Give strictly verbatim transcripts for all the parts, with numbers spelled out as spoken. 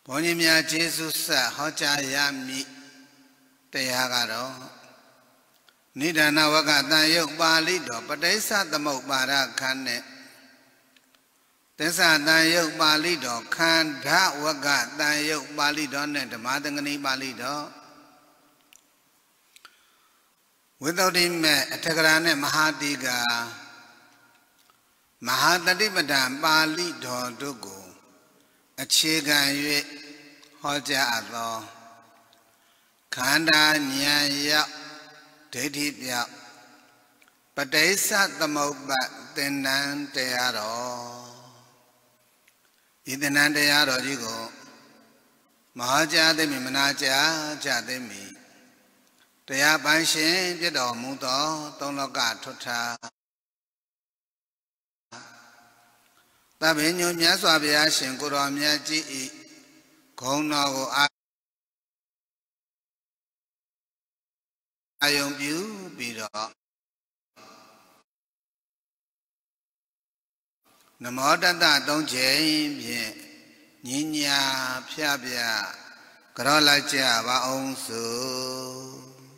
ဘောညမြကျေးဇူးဆက်ဟောကြားရမည်တရားကတော့နိဒာနဝကတန်ယုတ်ပါဠိတော်ပဋိစ္စသမုပ္ပါဒခန်းနဲ့သစ္စာတန်ယုတ်ပါဠိတော်ခန္ဓာဝကတန်ယုတ်ပါဠိတော်နဲ့ဓမ္မသင်္ကနီပါဠိတော်ဝိသုဒ္ဓိမေအထကရာနဲ့မဟာတိကာမဟာတတိပဒံပါဠိတော်တို့ကိုအခြေခံ၍ဟောကြားသောခန္ဓာဉာဏ်ရောက်ဒိဋ္ဌိပြောက်ပဋိစ္စသမုပ္ပါသင်္นานတရားတော်ဒီသင်္นานတရားတော်ကြီးကိုမဟာကြားသိမိမနာကြားကြသိမိတရားပိုင်ရှင်ပြတော်မူသောသုံးလောကထွဋ္ဌာသဗ္ဗညုမြတ်စွာဘုရားရှင်ကိုတော်မြတ်ကြီးဤဂုဏ်တော်ကိုအာယုံပြုပြီးတော့နမောတတသုံးချိန်ဖြင့်ညဉ့်ညာဖြားဖြားကြောလိုက်ကြပါအောင်စို့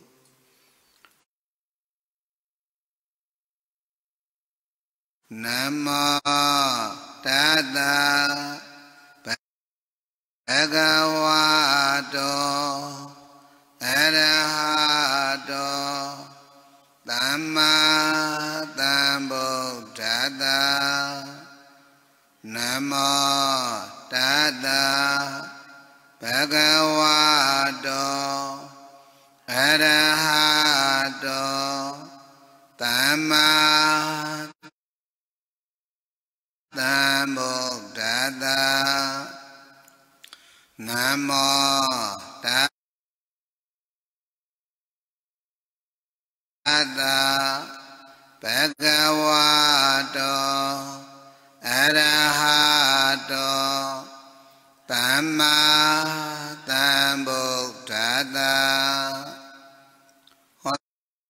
နမောတတဘဂဝတောအရဟတောသမ္မာသမ္ဗုဒ္ဓတ္တနမောတတဘဂဝတောအရဟတောသမ္မာသမ္ဗုဒ္ဓတ္တနမောတအတ္တဘဂဝတောအရဟတောသမ္မာသမ္ဗုဒ္ဓတ္တဟော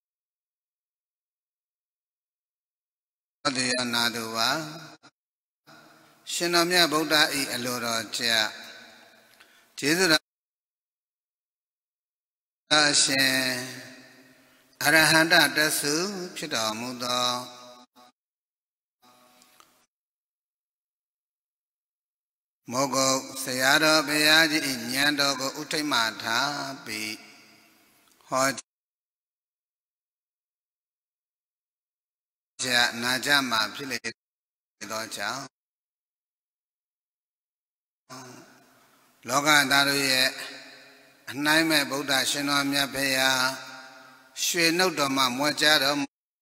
တိယနာတုပါရှင်တော်မြတ်ဗုဒ္ဓဤအလိုတော်ကြကျေးဇူးတော်အရှင်အရဟန္တတသုဖြစ်တော်မူသောမောဂုတ်ဆရာတော်ဘုရားကြီးဉာဏ်တော်ကိုဥထိတ်မှထားပြီးဟောကြားနာကြမှာဖြစ်လေသောကြောင့်လောကသားတို့ရဲ့အနှိုင်းမဲ့ဗုဒ္ဓရှင်တော်မြတ်ဘုရားရွှေနှုတ်တော်မှာမွေးကြတော်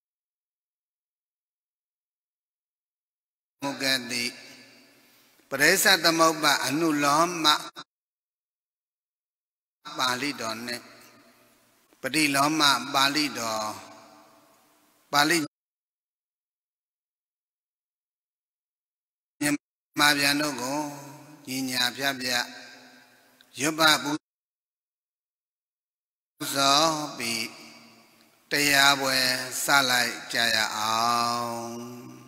မူကတိပရိစ္ဆသမုပ္ပါအနုလောမပါဠိတော်နဲ့ပတိလောမပါဠိတော်ပါဠိမြန်မာပြန်တို့ကိုညီညာဖြတ်ပြရွတ်ပပူဇော်ပြီးတရားပွဲစလိုက်ကြရအောင်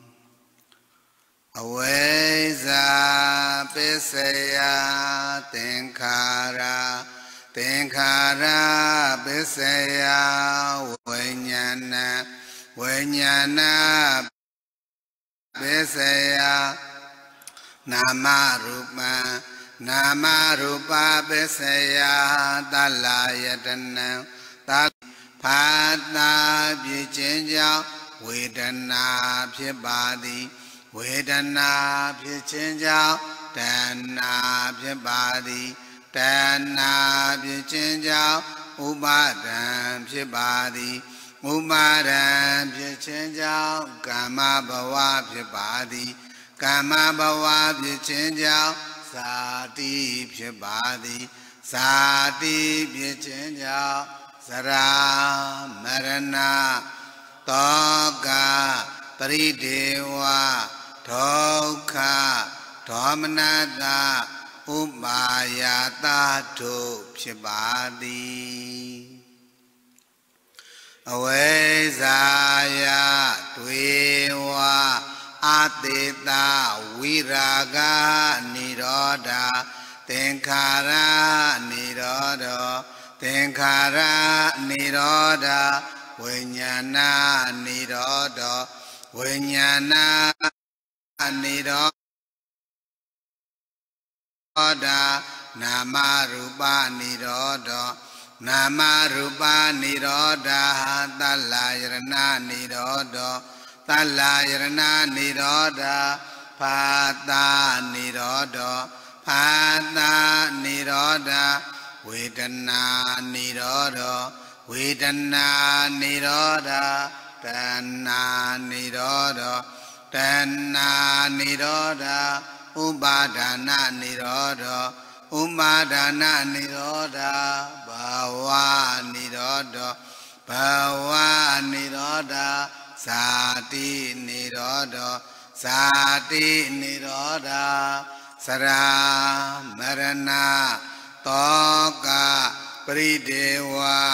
အဝိဇ္ဇာပစ္စယသင်္ခါရသင်္ခါရပစ္စယဝိညာဏဝိညာဏပစ္စယနာမရူပံနာမရူပပစ္စယသလယတနံသဖာတာဖြစ်ခြင်းကြောင့်ဝေဒနာဖြစ်ပါသည်ဝေဒနာဖြစ်ခြင်းကြောင့်တဏှာဖြစ်ပါသည်တဏှာဖြစ်ခြင်းကြောင့်ဥပါဒံဖြစ်ပါသည်ဥပါဒံဖြစ်ခြင်းကြောင့်ကာမဘဝဖြစ်ပါသည်ကာမဘဝဖြစ်ခြင်းကြောင့်ဇာတိဖြစ်ပါသည်ဇာတိဖြစ်ခြင်းကြောင့်သရာမရဏတောကပရိဒေဝဒုက္ခဒေါမနတဥပါယတာတို့ဖြစ်ပါသည်အဝိဇ္ဇာယတွေဝအတေတဝိရာဂနိရောဓ thင်္ခါရနိရောဓသင်္ခါရနိရောဓဝိညာဏနိရောဓဝိညာဏနိရောဓနာမရူပနိရောဓနာမရူပနိရောဓသလ္လာယရဏနိရောဓသလ္လာယရဏနိရောဓဖာတာနိရောဓဖာတာနိရောဓဝေဒနာနိရောဓဝေဒနာနိရောဓတဏ္ဏနိရောဓတဏ္ဏနိရောဓဥပါဒနာနိရောဓဥပါဒနာနိရောဓဘာဝနိရောဓဘာဝနိရောဓဇာတိနိရောဓဇာတိနိရောဓစရာမရဏတောကပရိဒေဝ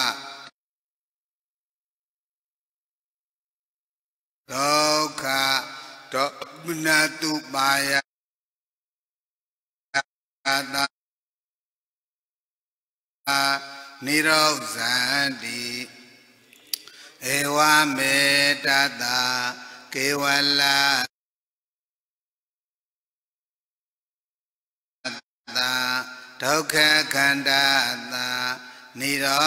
ဒုက္ခဒေါမနတုပါယတာနိရောဇန္တိဧဝမေတတကေဝလသာဒုက္ခခန္ဓာသာနိရော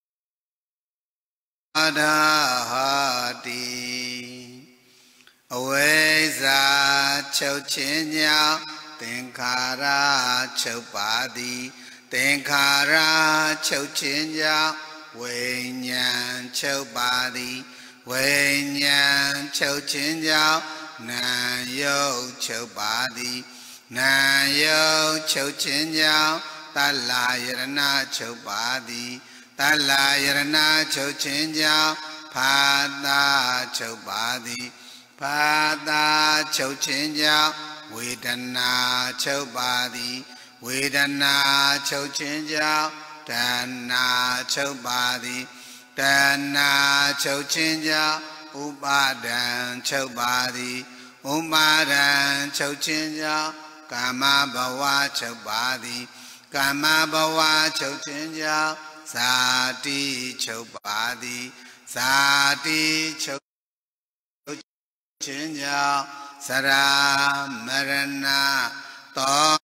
ဓဟောတိအဝိဇ္ဇာချုပ်ခြင်းကြောင့်သင်္ခါရချုပ်ပါသည်သင်္ခါရချုပ်ခြင်းကြောင့်ဝိညာဉ်ချုပ်ပါသည်ဝိညာဉ်ချုပ်ခြင်းကြောင့်နာယုတ်ချုပ်ပါသည်နာယုတ်ချုပ်ခြင်းကြောင့်သလ္လာယရဏချုပ်ပါသည်သလ္လာယရဏချုပ်ခြင်းကြောင့်ဖာတာချုပ်ပါသည်ဖာတာချုပ်ခြင်းကြောင့်ဝေဒနာချုပ်ပါသည်ဝေဒနာချုပ်ခြင်းကြောင့်တဏ္ဏချုပ်ပါသည်တဏ္ဏချုပ်ခြင်းကြောင့်ဥပါဒံချုပ်ပါသည်ဥပါဒံချုပ်ခြင်းကြောင့်ကာမဘဝချုပ်ပါသည်ကာမဘဝချုပ်ခြင်းကြောင့်ဇာတိချုပ်ပါသည်ဇာတိချုပ်ခြင်းကြောင့်စရာမရဏတော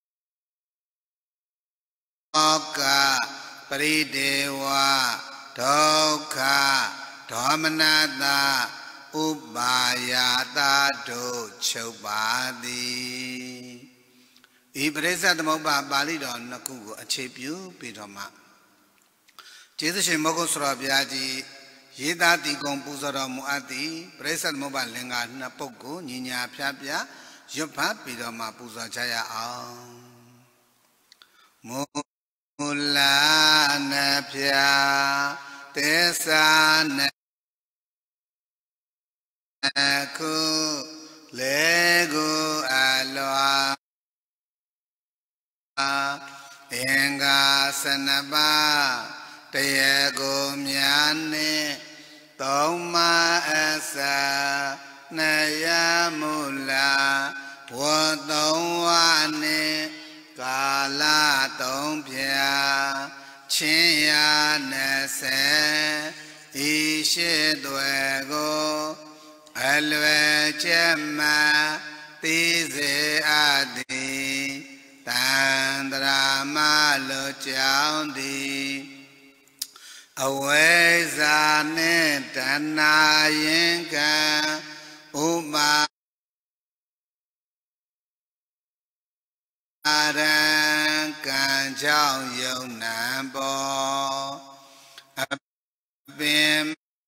ကပရိဒေဝဒုက္ခဒေါမနတဥပါယတာတို့ချုပ်ပါသည်ဤပရိစ္ဆသမုပ္ပါပါဠိတော်နှစ်ခုကိုအခြေပြုပြီးတော့မှကျေးဇူးရှင်မောဂုတ်ဆရာဘုရားကြီးရေးသားတည်ကုံပူဇော်တော်မူအပ်သည်ပရိစ္ဆသမုပ္ပါလင်္ကာနှစ်ပုဒ်ကိုညီညာဖြားဖြားရွတ်ဖတ်ပြီးတော့မှပူဇော်ကြရအောင်မူလာနဖြာသစ္စာနခုလေကိုအလွာအင်္ဂါစနပါတရေကိုများနှင့်သုံးမအစနယမူလာဝတ်သုံးဝနှင့်ကာလသုံးဖြာချင်းရနှစ်ဆယ်ဤရှိသွဲကိုအလွယ်ချက်မှသိစေအပ်သည်တန်တရာမလိုကြောင်းသည်အဝိဇ္ဇာနှင့်တဏှာရင်ကံဥပါရံကံကြောင့်ယုံနံပေါ်အပင်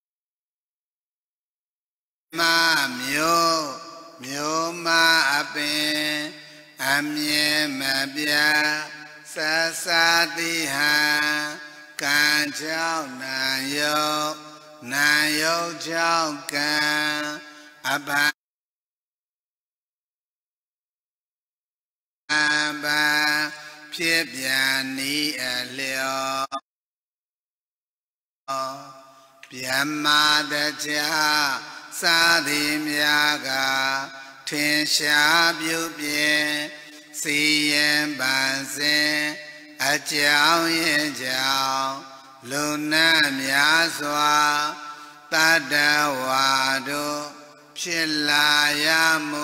မမျိုးမျိုးမအပင်အမြဲမပြတ်ဆဆတိဟံကံကြောင့်နာယုတ်နာယုတ်ကြောင့်ကံအဘအဘဖြစ်ပြန်ဤအလျောဗျမ္မာတကြားစာသည်များကထင်ရှားပြုပြင်စီရင်ပန်းစဉ်เจ้าเย่เจ้าลุนาเมียสวาตัดวาดุพิลายามุ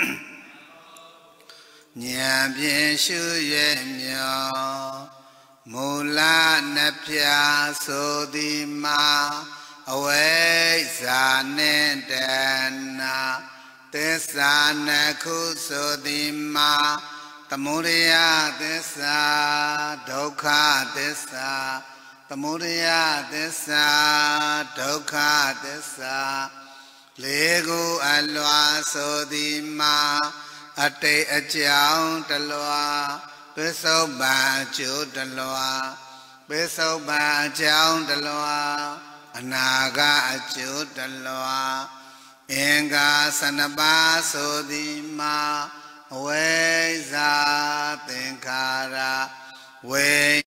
ญาเพียชุเยมีมูลานพยาสุติมาอเวสานิเตนะเตสานคุสุติมาตมุริยเตสาทุกขเตสาตมุริยเตสาทุกขเตสาเลกุอลวาสุติมาอเตอเจ้าตลวาเปสุบาจุตลวาเปสุบาเจ้าตลวาอนาคาจุตลวาเองกาสนบาสุติมาเวสาติงคาราเว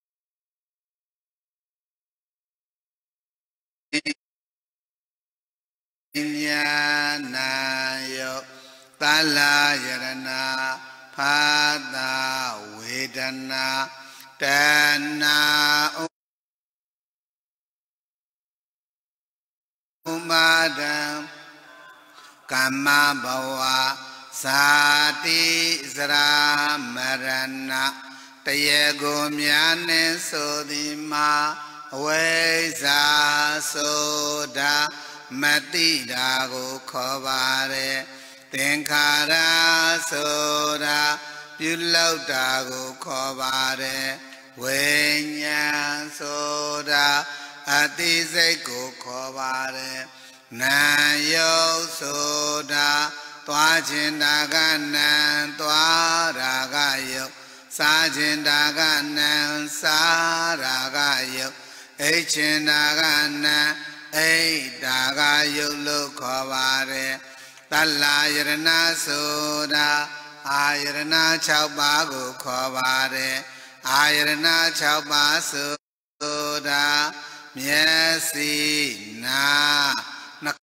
ญาณโยตาลายรณาภาตาเวทนาเตนาอุมาดังกัมมาภวะสาติสรามรณะตเยโกมยานิสุติมาเวสาโสดามติดาโกขบาเรသင်္ခါရဆိုတာပြုလုပ်တာကိုခေါ်ပါတယ်ဝိညာဉ်ဆိုတာအသိစိတ်ကိုခေါ်ပါတယ်နာယုတ်ဆိုတာသွားခြင်းတာကနာသွားတာကယုတ်စားခြင်းတာကနာစားတာကယုတ်အိတ်ခြင်းတာကနာအိတ်တာကယုတ်လို့ခေါ်ပါတယ်တလာယရဏဆိုတာအာယရဏ၆ပါးကိုခေါ်ပါတယ်အာယရဏ၆ပါးဆိုတာမျက်စိနာနှာ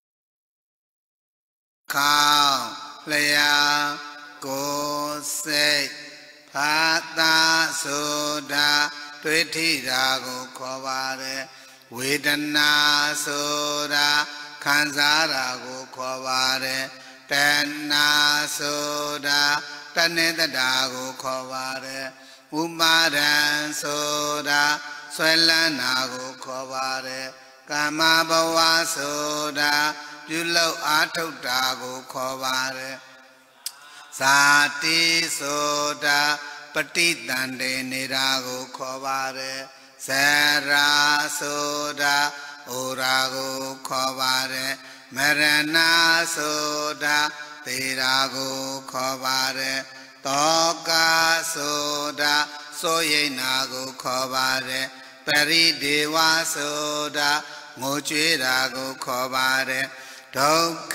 ခေါင်းလျှာကိုယ်စိတ်ဖာသာဆိုတာတွေ့ထိတာကိုခေါ်ပါတယ်ဝေဒနာဆိုတာခံစားတာကိုခေါ်ပါတယ်တဏှာဆိုတာတဏှတတာကိုခေါ်ပါတယ်ဥပါဒံဆိုတာဆွဲလန်းတာကိုခေါ်ပါတယ်ကာမဘဝဆိုတာပြုလုပ်အားထုတ်တာကိုခေါ်ပါတယ်ဇာတိဆိုတာပฏิတန်တေနေတာကိုခေါ်ပါတယ်ဇရာဆိုတာဩရာကိုခေါ်ပါတယ်မရဏဆိုတာသေရာကိုခေါ်ပါတယ်တောကဆိုတာစိုးရိမ်တာကိုခေါ်ပါတယ်ပရိဒေဝဆိုတာငိုကြွေးတာကိုခေါ်ပါတယ်ဒုက္ခ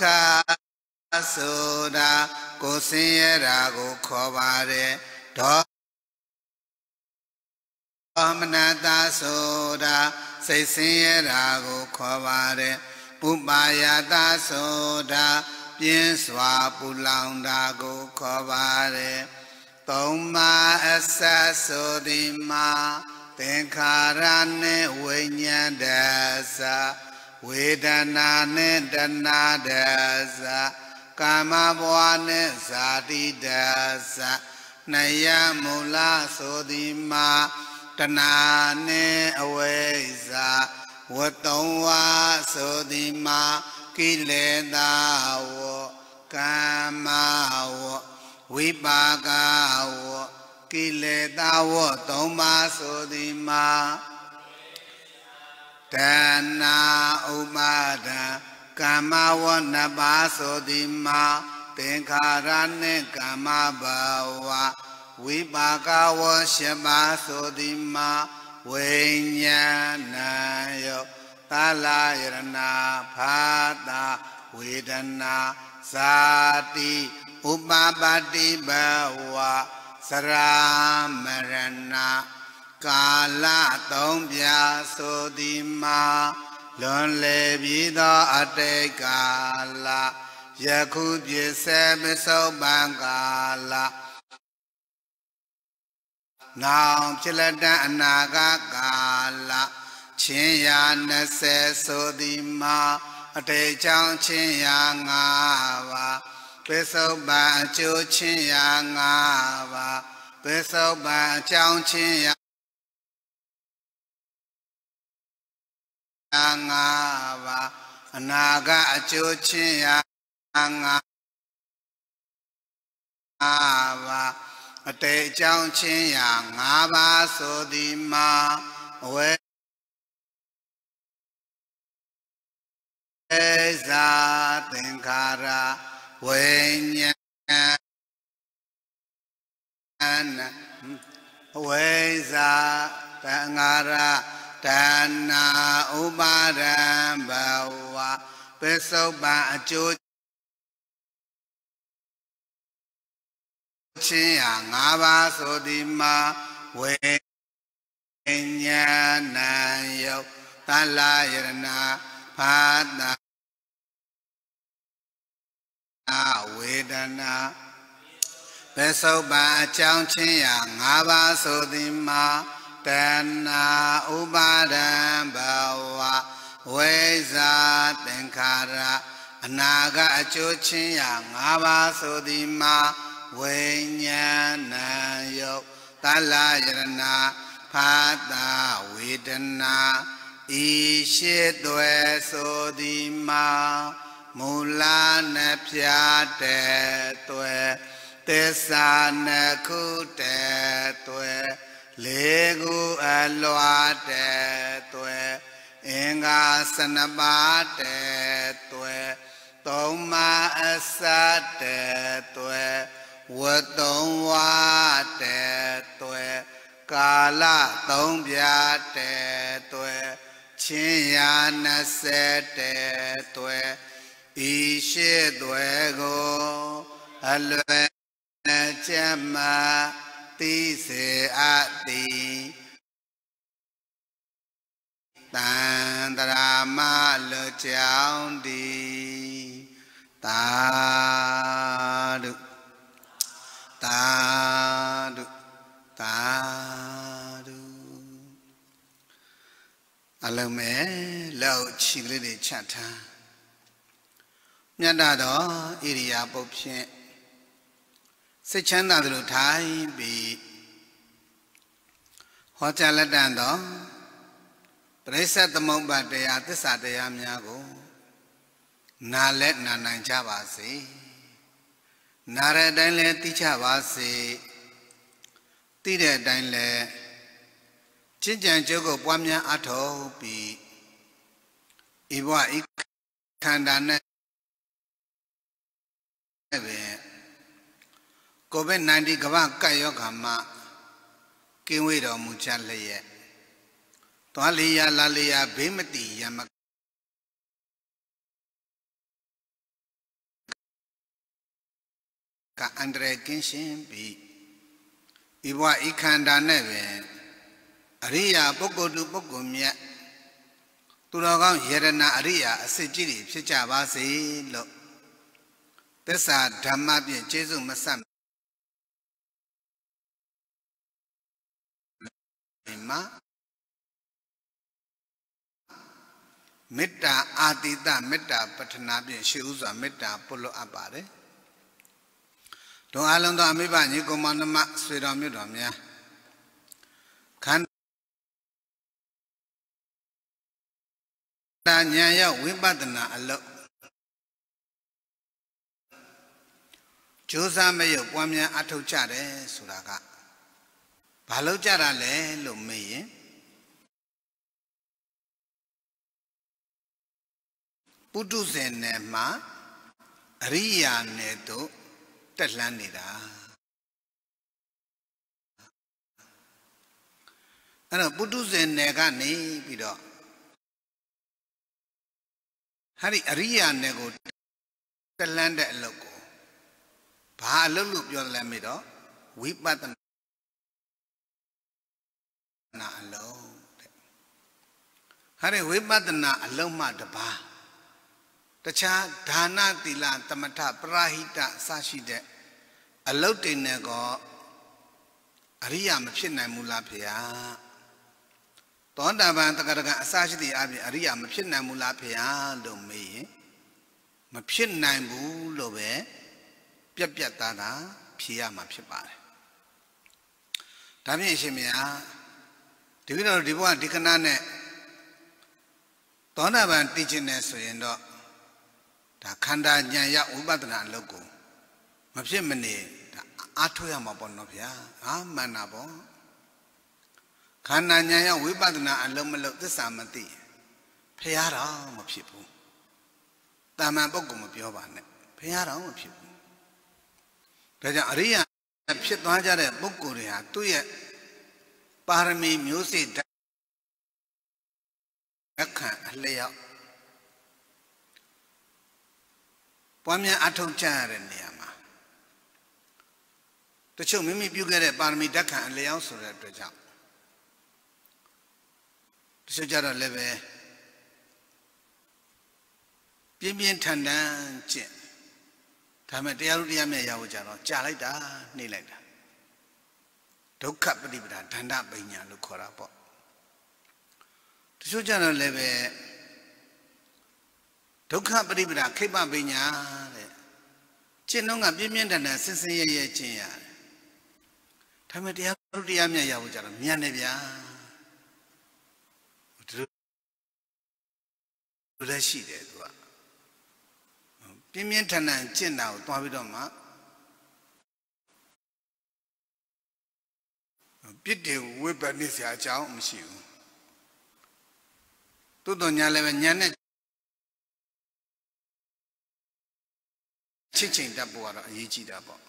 ဆိုတာကိုယ်ဆင်းရဲတာကိုခေါ်ပါတယ်ဒေါမနတာဆိုတာစိတ်ဆင်းရဲတာကိုခေါ်ပါတယ်ပုပ္ပါယတာဆိုတာပြင်းစွာပူလောင်တာကိုခေါ်ပါတယ်သုံးပါးအဆက်ဆိုသည်မှာသင်္ခါရနဲ့ဝိညာဉ်တသဝေဒနာနဲ့တဏှာတသကာမဘဝနဲ့ဇာတိတသနယမူလဆိုသည်မှာတဏှာနဲ့အဝိဇ္ဇာဝတ္တဝါဆိုသည်မှာကိလေသာဝကာမဝဝိပါကဝကိလေသာဝသုံးပါးဆိုသည်မှာတဏှာဥပါဒံကာမဝနှစ်ပါးဆိုသည်မှာသင်္ခါရနှင့်ကာမဘဝဝိပါကဝရှပါဆိုသည်မှာဝိညာဏယောတာလာယရဏဖာတာဝေဒနာဇာတိဥပပတ္တိဘဝစရာမရဏကာလသုံးပြဆိုသည်မှာလွန်လေပြီးသောအတိတ်ကာလယခုပြည့်စဲပစ္စုပန်ကာလ Now Chilada Nagagala Chinya Nesesodima Ate Chang Chinyangava Peso Ba Chu Chinyangava Peso Ba Chang Chinyangava Naga Chu Chinyangava Ate Chang Chinyangava Sodima We Eza Tenkara Wenya Weza Tengara Tana Ubarambawa Pesoba Achu Chiangava Sodima Wenya Nayo Talayana Pada Vedana Pesoba Chang Chiangava Sodima Tana Ubarambawa Weza Tenkara Anaga Achuchiangava Sodima Wenya Nayo Talayana Pada Vedana Ishidwe Sodima Mula Nepyate Twe Tessa Nekute Twe Legu Eloate Twe Inga Sanabate Twe Toma Asate Twe Watomwate Twe Kala Tombyate Twe Chinyana Sete Twe Ishe Dwego Alwe Chema Tise Ati Tandrama Lo Chaundi Tadu Tadu Tadu Alame Lo Chigli Chata Nyadado Iria Popshe Sechanda Thai be Hochaladando Presa the Momba de Atisa de Amiago Na let Nana Javasi Nara Danle Tichavasi Tide Danle Chijan Jogo Pamia Ato be Iwa Ikandane COVID nineteen Gava Kayokama Kiwido Muchalaye Tualia Lalia Bimati Yamak Andre Kinshin be Iwa Ikanda Neve Aria Boko du Bokumia Turagan Yerana Aria Sijiri Pichavasi Lo Tessa Dhammabi Jesu Masam Metta Adita Metta Patanabi Shuza Metta Polo Abare Don't Alon Amiba Nicomanama Swedomia Kanda Nyaya Wimbadana Alo Josa Mayo Pamia Atochare Suraga Palojara Le Lume Putuzenema Ria Neto Tatlanida and Putuzenegani Pido Hari Ria Nego Tatlanda Loco Palulu Yolamido Weep Button alone. Hari Wibadana Aloma Daba Tacha Dana Dila Tamata Prahita Sashide Alote Nego အရိယာမဖြစ်နိုင်ဘူးလားဖေဟာသောတာပန်တက္ကရာအစရှိသည့်အပြင်အရိယာမဖြစ်နိုင်ဘူးလားဖေဟာလို့မေးရင်မဖြစ်နိုင်ဘူးလို့ပဲပြက်ပြက်သားသားဖြေရမှာဖြစ်ပါတယ်ဒါဖြင့်အရှင်မြတ်ဒီလိုဒီဘဝဒီကနာနဲ့သောတာပန်တည်ခြင်းနဲ့ဆိုရင်တော့ဒါခန္ဓာဉာဏ်ရဝိပဿနာအလုပ်ကိုမဖြစ်မနေဒါအားထုတ်ရမှာပေါ့နော်ဗျာဟာမှန်တာပေါ့ခန္ဓာဉာဏ်ရဝိပဿနာအလုပ်မလုပ်သစ္စာမသိဖះတော်မဖြစ်ဘူးတာမန်ပုဂ္ဂိုလ်မပြောပါနဲ့ဖះတော်မဖြစ်ဘူးဒါကြောင့်အရိယာဖြစ်သွားကြတဲ့ပုဂ္ဂိုလ်တွေဟာသူ့ရဲ့ပါရမီမျိုးစေ့ဓာတ်ခံအလျောက်ပွားများအထောက်ကြရတဲ့နေရာမှာတချို့မိမိပြုခဲ့တဲ့ပါရမီဓာတ်ခံအလျောက်ဆိုတဲ့အတွက်ကြောင့်တချို့ကြတော့လည်းပဲပြင်းပြင်းထန်ထန်ကျင့်ဒါမဲ့တရားဥတရားမြတ်ရဖို့ကြတော့ကြာလိုက်တာနှိမ့်လိုက်တာဒုက္ခပฏิပဒါဒန္တပညာလို့ခေါ်တာပေါ့တချို့ကြတော့လည်းပဲဒုက္ခပฏิပဒါခိဗ္ဗပညာတဲ့ကျင့်တော့ကပြင်းပြင်းထန်ထန်ဆင်းဆင်းရဲရဲကျင့်ရတယ်ဒါမဲ့တရားဥတရားမြတ်ရဖို့ကြတော့မြန်နေဗျာလူလည်းရှိတယ်သူကပြင်းပြင်းထန်ထန်ကျင့်တာကိုတွားပြီးတော့မှပြစ်တယ်ဝိပဿနာဆရာအကြောင်းမရှိဘူးတိုးတော်ညာလည်းပဲညာနဲ့ချစ်ချိန်တတ်ဖို့ကတော့အရေးကြီးတာပေါ့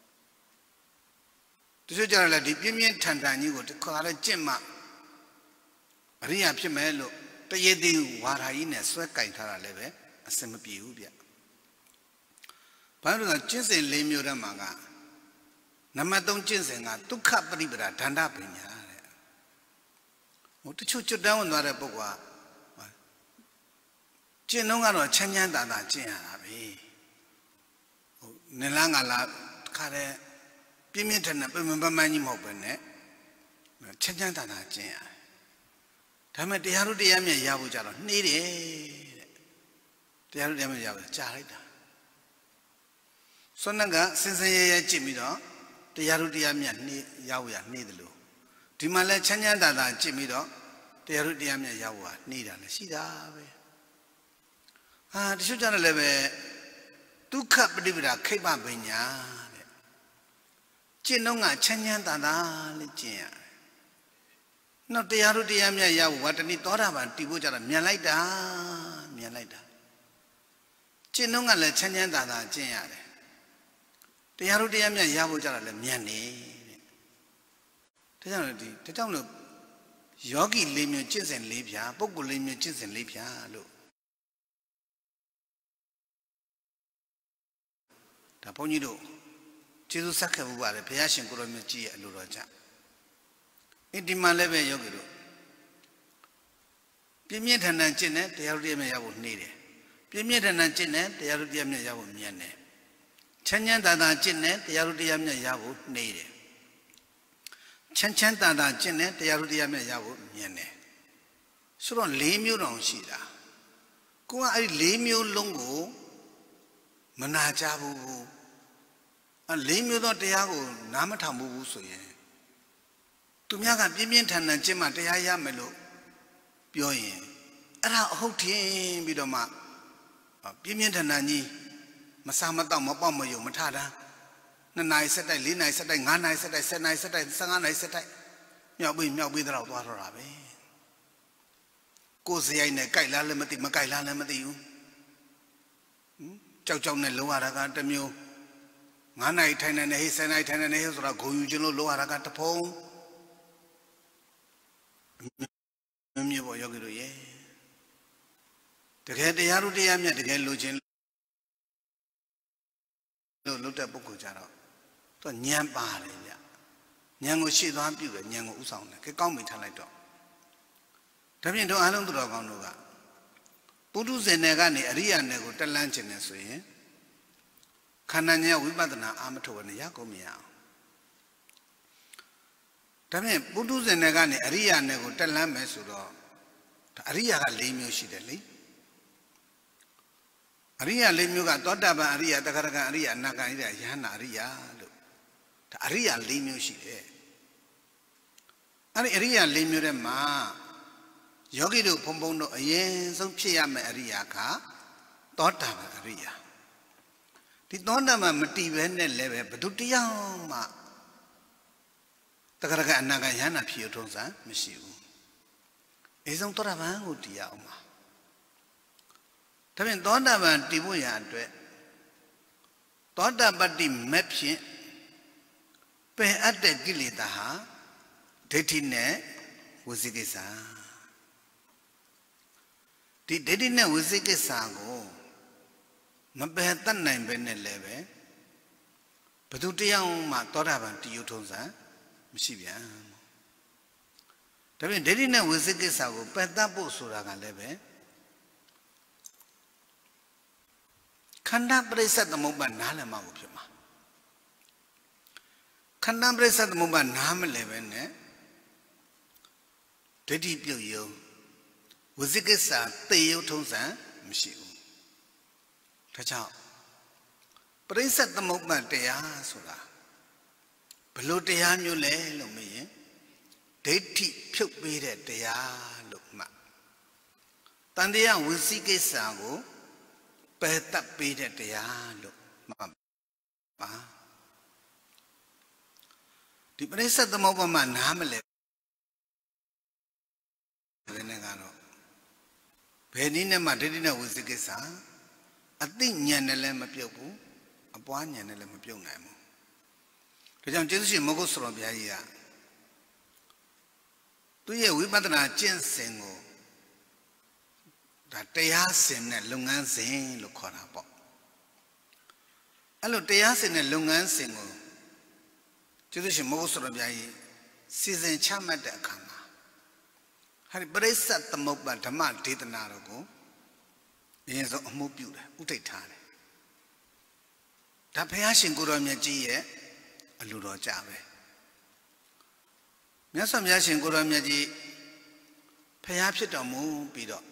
တချို့ကြတော့လည်းဒီပြင်းပြင်းထန်ထန်ကြီးကိုတစ်ခါလည်းကျင့်မှအရိယာဖြစ်မယ်လို့တရေသေးဝါရာကြီးနဲ့ဆွဲကင်ထားတာလည်းပဲအစင်မပြေဘူးဗျဘာလို့လဲကျင့်စဉ်၄မျိုးတည်းမှာကနံပါတ်၃ကျင့်စဉ်ကဒုက္ခပฏิပဒါဒန္တပညာတဲ့ဟိုတချို့ကျွတ်တန်းဝင်သွားတဲ့ပုဂ္ဂိုလ်ကကျင့်တော့ကတော့ချမ်းချမ်းသာသာကျင့်ရတာပဲဟိုနလန်းကလာခါတဲ့ပြင်းပြင်းထန်ထန်ပြင်ပမှန်းကြီးမဟုတ်ပဲနဲ့ချမ်းချမ်းသာသာကျင့်ရတယ်ဒါပေမဲ့တရားတို့တရားမြတ်ရဖို့ကြတော့နှေးတယ်တဲ့တရားတို့တရားမြတ်ရဖို့ကြာလိုက်တာဆွမ်းနကစင်စင်ရဲရဲကြည့်ပြီးတော့တရားတို့တရားမြတ်နှေးရောက်ရနှေးတယ်လို့ဒီမှာလဲချမ်းချမ်းသာသာကြည့်ပြီးတော့တရားတို့တရားမြတ်ရောက်ရနှေးတာလည်းရှိတာပဲဟာတချို့ကြတော့လည်းပဲဒုက္ခပฏิပဒါခိဗ္ဗပညာတဲ့ကျင့်တော့ကချမ်းချမ်းသာသာလေးကျင့်ရနောက်တရားတို့တရားမြတ်ရဖို့ဝတ္တနိသောတာပန်တည်ဖို့ကြတော့မြန်လိုက်တာမြန်လိုက်တာကျင့်တော့ကလည်းချမ်းချမ်းသာသာကျင့်ရတယ်တရားတို့တရားမြတ်ရဖို့ကြတော့လည်းမြန်နေတဲ့ဒါကြောင့်ဒီဒါကြောင့်လို့ယောဂီလေးမျိုးကျင့်စဉ်လေးဖြာပုဂ္ဂိုလ်လေးမျိုးကျင့်စဉ်လေးဖြာလို့ဒါဘုန်းကြီးတို့ကျေးဇူးဆက်ခဲ့မှုပါတယ်ဘုရားရှင်ကိုရောမြတ်ကြီးရဲ့အလိုတော်ကြောင့်အဒီမှာလည်းပဲယောဂီတို့ပြင်းပြင်းထန်ထန်ကျင့်တဲ့တရားတို့တရားမြတ်ရဖို့နှေးတယ်ပြင်းပြင်းထန်ထန်ကျင့်တဲ့တရားတို့တရားမြတ်ရဖို့မြန်တယ်ချမ်းချမ်းသာသာကျင့်တဲ့တရားတို့တရားမြတ်ရဖို့နှေးတယ်ချမ်းချမ်းသာသာကျင့်တဲ့တရားတို့တရားမြတ်ရဖို့မြန်တယ်ဆိုတော့၄မျိုးတောင်ရှိတာကိုကအဲ့ဒီ၄မျိုးလုံးကိုမနာကြဘူးအဲ့၄မျိုးသောတရားကိုနားမထောင်ဘူးဆိုရင်သူများကပြင်းပြင်းထန်ထန်ကျင့်မှတရားရမယ်လို့ပြောရင်အဲ့ဒါအဟုတ်ထင်ပြီးတော့မှပြင်းပြင်းထန်ထန်ကြီးမစားမတော့မပေါက်မယုံမထတာနှစ်နာရီဆက်တိုက်လေးနာရီဆက်တိုက်ငါးနာရီဆက်တိုက်ဆယ်နာရီဆက်တိုက်ဆယ်ငါးနာရီဆက်တိုက်မြောက်ပြီးမြောက်ပြီးတော့သွားတော့တာပဲကိုယ်စရိုက်နဲ့ကြိုက်လားလည်းမသိမကြိုက်လားလည်းမသိဘူးကြောက်ကြောက်နဲ့လုံရတာကတစ်မျိုးငါးနာရီထိုင်နေနေဟေးဆယ်နာရီထိုင်နေနေဟေးဆိုတာဂုံယူခြင်းလို့လုံရတာကတစ်ဖုံမြေပေါ်ယောဂီတို့ရဲ့တကယ်တရားတို့တရားမြတ်တကယ်လိုချင်လို့လုတ်တဲ့ပုဂ္ဂိုလ်ကြတော့သူညံပါတယ်ဗျညံကိုရှေ့သွားပြုတယ်ညံကိုဥဆောင်တယ်ကဲကောင်းပြီထားလိုက်တော့ဒါဖြင့်တို့အားလုံးသူတော်ကောင်းတို့ကပုထုဇဉ်နယ်ကနေအရိယာနယ်ကိုတက်လန်းခြင်းနဲ့ဆိုရင်ခန္ဓာဉာဏ်ဝိပဿနာအာမထုတ်နဲ့ရကုန်မရအောင်ဒါဖြင့်ပုထုဇဉ်တွေကနေအရိယာနဲ့ကိုတက်လမ်းမယ်ဆိုတော့အရိယာက၄မျိုးရှိတယ်လေအရိယာ၄မျိုးကသောတာပန်အရိယာတဂရကအရိယာအနာဂံအရိယာယဟနာအရိယာလို့ဒါအရိယာ၄မျိုးရှိတယ်အဲ့ဒီအရိယာ၄မျိုးထဲမှာယောဂီတို့ဘုံဘုံတို့အရင်ဆုံးဖြစ်ရမယ့်အရိယာကသောတာပန်အရိယာဒီသောတာပန်မတည်ပဲနဲ့လည်းပဲဘယ်သူတရားမှတဂရကအနာဂံယဟနာဖြစ်ရထုံးစံမရှိဘူးအဲဆုံးသောတာပန်ကိုတည်ရအောင်ပါဒါဖြင့်သောတာပန်တည်ဖို့ရအတွက်သောတာပတ္တိမဲ့ဖြင့်ပယ်အပ်တဲ့ကိလေသာဟာဒိဋ္ဌိနဲ့ဝိသိကိစ္စဒီဒိဋ္ဌိနဲ့ဝိသိကိစ္စကိုမပယ်တတ်နိုင်ပဲနဲ့လည်းပဲဘယ်သူတရားမှသောတာပန်တည်ရထုံးစံမရှိပြန်ဒါဖြင့်ဒိဋ္ဌိနဲ့ဝိသိကိစ္စကိုပယ်တတ်ဖို့ဆိုတာကလည်းပဲခန္ဓာပရိစ္ဆေသမုပ္ပါနားလည်မှကိုဖြစ်မှာခန္ဓာပရိစ္ဆေသမုပ္ပါနားမလည်ပဲနဲ့ဒိဋ္ဌိပြုတ်ယုံဝိသိကိစ္စသေယုံထုံးစံမရှိဘူးဒါကြောင့်ပရိစ္ဆေသမုပ္ပါတရားဆိုတာဘလို့တရားမျိုးလဲလို့မေးရင်ဒိဋ္ဌိဖြုတ်ပေးတဲ့တရားလို့မှတ်တန်တရားဝိသိကိစ္စကိုပယ်တတ်ပေးတဲ့တရားလို့မှတ်ပါဒီပရိစ္ဆေသမုပ္ပါမှာနားမလဲဘယ်နဲ့ကတော့ဘယ်နည်းနဲ့မှဒိဋ္ဌိနဲ့ဝိသိကိစ္စအသိဉာဏ်နဲ့လည်းမပြုတ်ဘူးအပွားဉာဏ်နဲ့လည်းမပြုတ်နိုင်ဘူးဒါကြောင့်ကျေးဇူးရှင်မဂုစရောဘုရားကြီးကသူရဲ့ဝိပဿနာကျင့်စဉ်ကိုဒါတရားစဉ်နဲ့လုပ်ငန်းစဉ်လို့ခေါ်တာပေါ့အဲ့လိုတရားစဉ်နဲ့လုပ်ငန်းစဉ်ကိုကျေးဇူးရှင်မဂုစရောဘုရားကြီးစီစဉ်ချမှတ်တဲ့အခါမှာဟာဒီပရိစ္ဆေသမုပ္ပါဓမ္မဒေသနာတော်ကိုအရင်ဆုံးအမှုပြုတယ်ဥထိတ်ထားတယ်ဒါဘုရားရှင်ကိုယ်တော်မြတ်ကြီးရဲ့အလိုတော်ကြပဲမြတ်စွာဘုရားရှင်ကိုယ်တော်မြတ်ကြီးဘုရားဖြစ်တော်မူပြီးတော့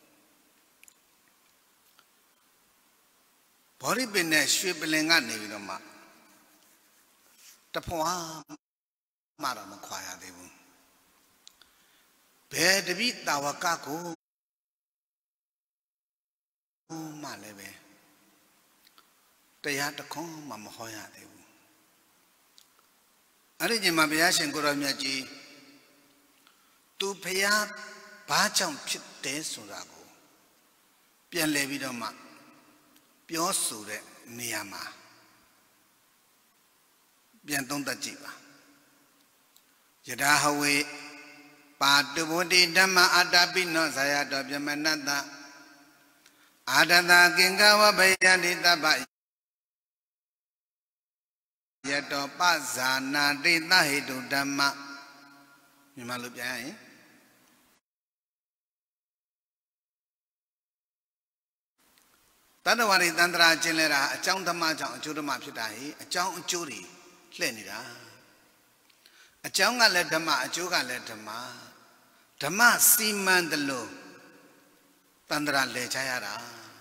ဘောရိပင်နဲ့ရွှေပလင်ကနေပြီးတော့မှတဖွာမှတော့မခွာရသေးဘူးဘယ်တပိတာဝကကိုမှလည်းပဲတရားတခွန်းမှမဟောရသေးဘူးအဲ့ဒီချိန်မှာဘုရားရှင်ကိုယ်တော်မြတ်ကြီးသူဘုရားဘာကြောင့်ဖြစ်တယ်ဆိုတာကိုပြန်လည်ပြီးတော့မှပြောဆိုတဲ့နေရာမှာပြန်သုံးသပ်ကြည့်ပါယထာဟဝေပါတုဗုဒ္ဓဓမ္မအတ္တပိနောဇာယတောပြမနတ္တအာဒတကင်္ဂဝဘယန္တိတပ္ပယတောပဇာနာတိသဟိတုဓမ္မမြန်မာလိုပြန်ရရင်တတ္တဝါတွေတန္တရာကျင်လဲတာအကြောင်းဓမ္မကြောင့်အကျိုးဓမ္မဖြစ်တာဟိအကြောင်းအကျိုးတွေလှည့်နေတာအကြောင်းကလည်းဓမ္မအကျိုးကလည်းဓမ္မဓမ္မစီမံတယ်လို့တန္တရာလဲချရတာ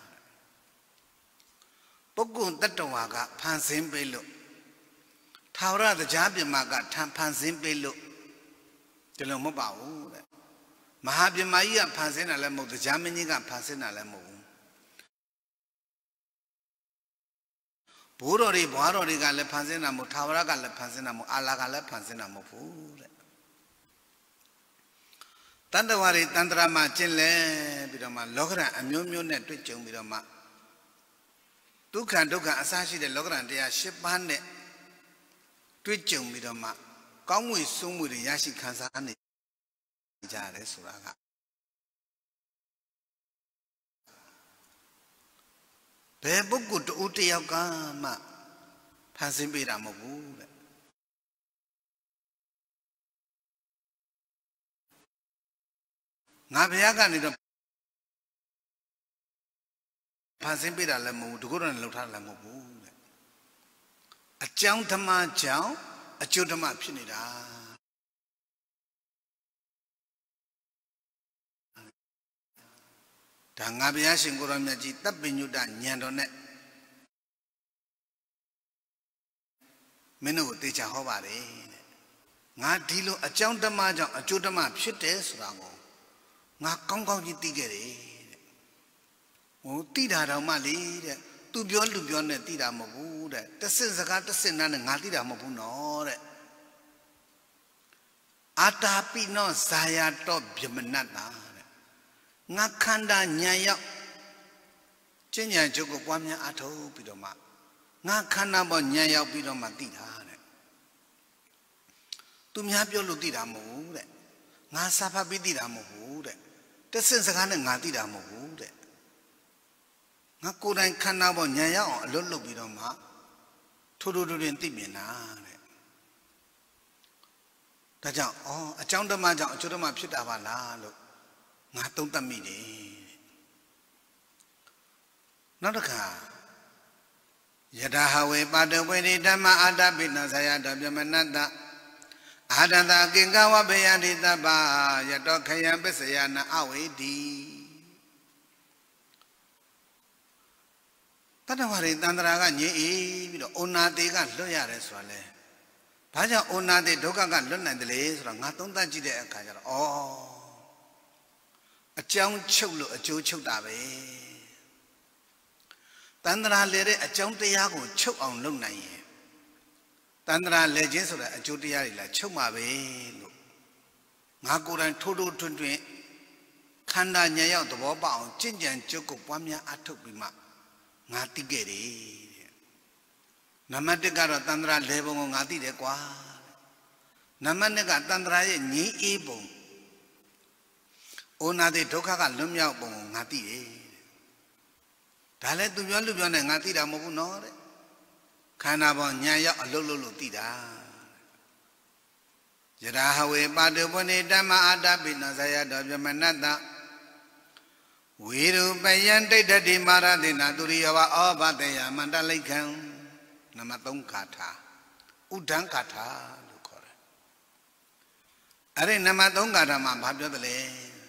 ပုဂ္ဂိုလ်တတ္တဝါကဖန်ဆင်းပေးလို့ထာဝရတရားပြမကထံဖန်ဆင်းပေးလို့ဒီလိုမဟုတ်ပါဘူးတဲ့မဟာပြမကြီးကဖန်ဆင်းတာလည်းမဟုတ်တရားမင်းကြီးကဖန်ဆင်းတာလည်းမဟုတ်ဘူးဘိုးတော်တွေဘွားတော်တွေကလည်းဖန်ဆင်းတာမဟုတ်ထာဝရကလည်းဖန်ဆင်းတာမဟုတ်အာလာကလည်းဖန်ဆင်းတာမဟုတ်ဘူးတဲ့တန်တဝါတွေတန်တရာမှာကျင့်လဲပြီးတော့မှလောကရန်အမျိုးမျိုးနဲ့တွေ့ကြုံပြီးတော့မှဒုက္ခဒုက္ခအစရှိတဲ့လောကရန်တရား၈ပါးနဲ့တွေ့ကြုံပြီးတော့မှကောင်းမွေဆိုးမွေတွေရရှိခံစားနေကြရတယ်ဆိုတာကဘယ်ပုဂ္ဂိုလ်တူတယောက်ကမှဖန်ဆင်းပေးတာမဟုတ်ဘူးတဲ့ငါဘုရားကနေတော့ဖန်ဆင်းပေးတာလည်းမဟုတ်ဘူးတကုတ်တော်နဲ့လှုပ်ထားတာလည်းမဟုတ်ဘူးတဲ့အကြောင်းဓမ္မကြောင့်အကျိုးဓမ္မဖြစ်နေတာဒါငါဘုရားရှင်ကိုရောမြတ်ကြီးတပ်ပညုတဉာဏ်တော်နဲ့မင်းတို့ကိုတေချာဟောပါတယ်တဲ့ငါဒီလိုအကြောင်းဓမ္မကြောင့်အကျိုးဓမ္မဖြစ်တယ်ဆိုတာကိုငါကောင်းကောင်းကြီးသိခဲ့တယ်တဲ့ဟိုသိတာတော့မှလေတဲ့သူပြောလူပြောနဲ့သိတာမဟုတ်ဘူးတဲ့တဆင့်စကားတဆင့်နားနဲ့ငါသိတာမဟုတ်ဘူးနော်တဲ့အာတာပိနောဇာယာတောဗျမနတ္တာတဲ့ငါခန္ဓာဉာဏ်ရောက်ကျင့်ဉာဏ်ချုပ်ကိုပွားများအထောက်ပြီးတော့မှငါခန္ဓာပေါ်ဉာဏ်ရောက်ပြီးတော့မှသိတာတဲ့သူများပြောလို့သိတာမဟုတ်ဘူးတဲ့ငါစာဖတ်ပြီးသိတာမဟုတ်ဘူးတဲ့တဆင့်စကားနဲ့ငါသိတာမဟုတ်ဘူးတဲ့ငါကိုယ်တိုင်ခန္ဓာပေါ်ဉာဏ်ရောက်အောင်အလွတ်လုပ်ပြီးတော့မှထိုးထိုးထိုးတွင်သိမြင်တာတဲ့ဒါကြောင့်အော်အကြောင်းဓမ္မကြောင့်အကျိုးဓမ္မဖြစ်တာပါလားလို့ငါသုံးသပ်မိတယ်နောက်တစ်ခါယထာဟဝေပါတဝေရိဓမ္မအာတပိနဇာယတောပြမနတ္တအာဒန္တကင်္ဂဝဘေယန္တိတပ္ပယတောခယံပစ္စယနာအဝေတိတတ္တဝါရိတန္တရာကငြိအေးပြီးတော့ဩနာတိကလွတ်ရတယ်ဆိုတာလေဘာကြောင့်ဩနာတိဒုက္ခကလွတ်နိုင်တယ်လေဆိုတော့ငါသုံးသပ်ကြည့်တဲ့အခါကျတော့ဩအကြောင်းချုပ်လို့အကျိုးချုပ်တာပဲတန္တရာလေတဲ့အကြောင်းတရားကိုချုပ်အောင်လုပ်နိုင်ရင်တန္တရာလေခြင်းဆိုတဲ့အကျိုးတရားတွေလာချုပ်မှာပဲလို့ငါကိုယ်တိုင်ထိုးထိုးထွန်းထွန်းခန္ဓာဉာဏ်ရောက်သဘောပေါက်အောင်ကြင်ကြံကြုတ်ကိုပွားများအထုတ်ပြီးမှငါသိခဲ့တယ်တဲ့နံပါတ်တစ်ကတော့တန္တရာလေပုံကိုငါသိတယ်ကွာနံပါတ်နှစ်ကတန္တရာရဲ့ငြိမ်းအေးပုံဩနာတိဒုက္ခကလွတ်မြောက်ပုံကိုငါသိတယ်ဒါလည်းသူပြောလူပြောနဲ့ငါသိတာမဟုတ်ဘူးနော်တဲ့ခန္ဓာပေါ်ဉာဏ်ရောက်အလုံးလုံးလို့သိတာယထာဟဝေပါတုပနိဓမ္မအာတပိနဇာယတောပြမနတ္တဝေရုပယံတိဋ္ဌတိမာရတိနာသူရိယဝဩဘတေယမန္တလိခံနံပါတ်သုံးခါထာဥဒ္ဒံခါထာလို့ခေါ်တယ်အဲ့ဒီနံပါတ်သုံးခါထာမှာဘာပြောသလဲ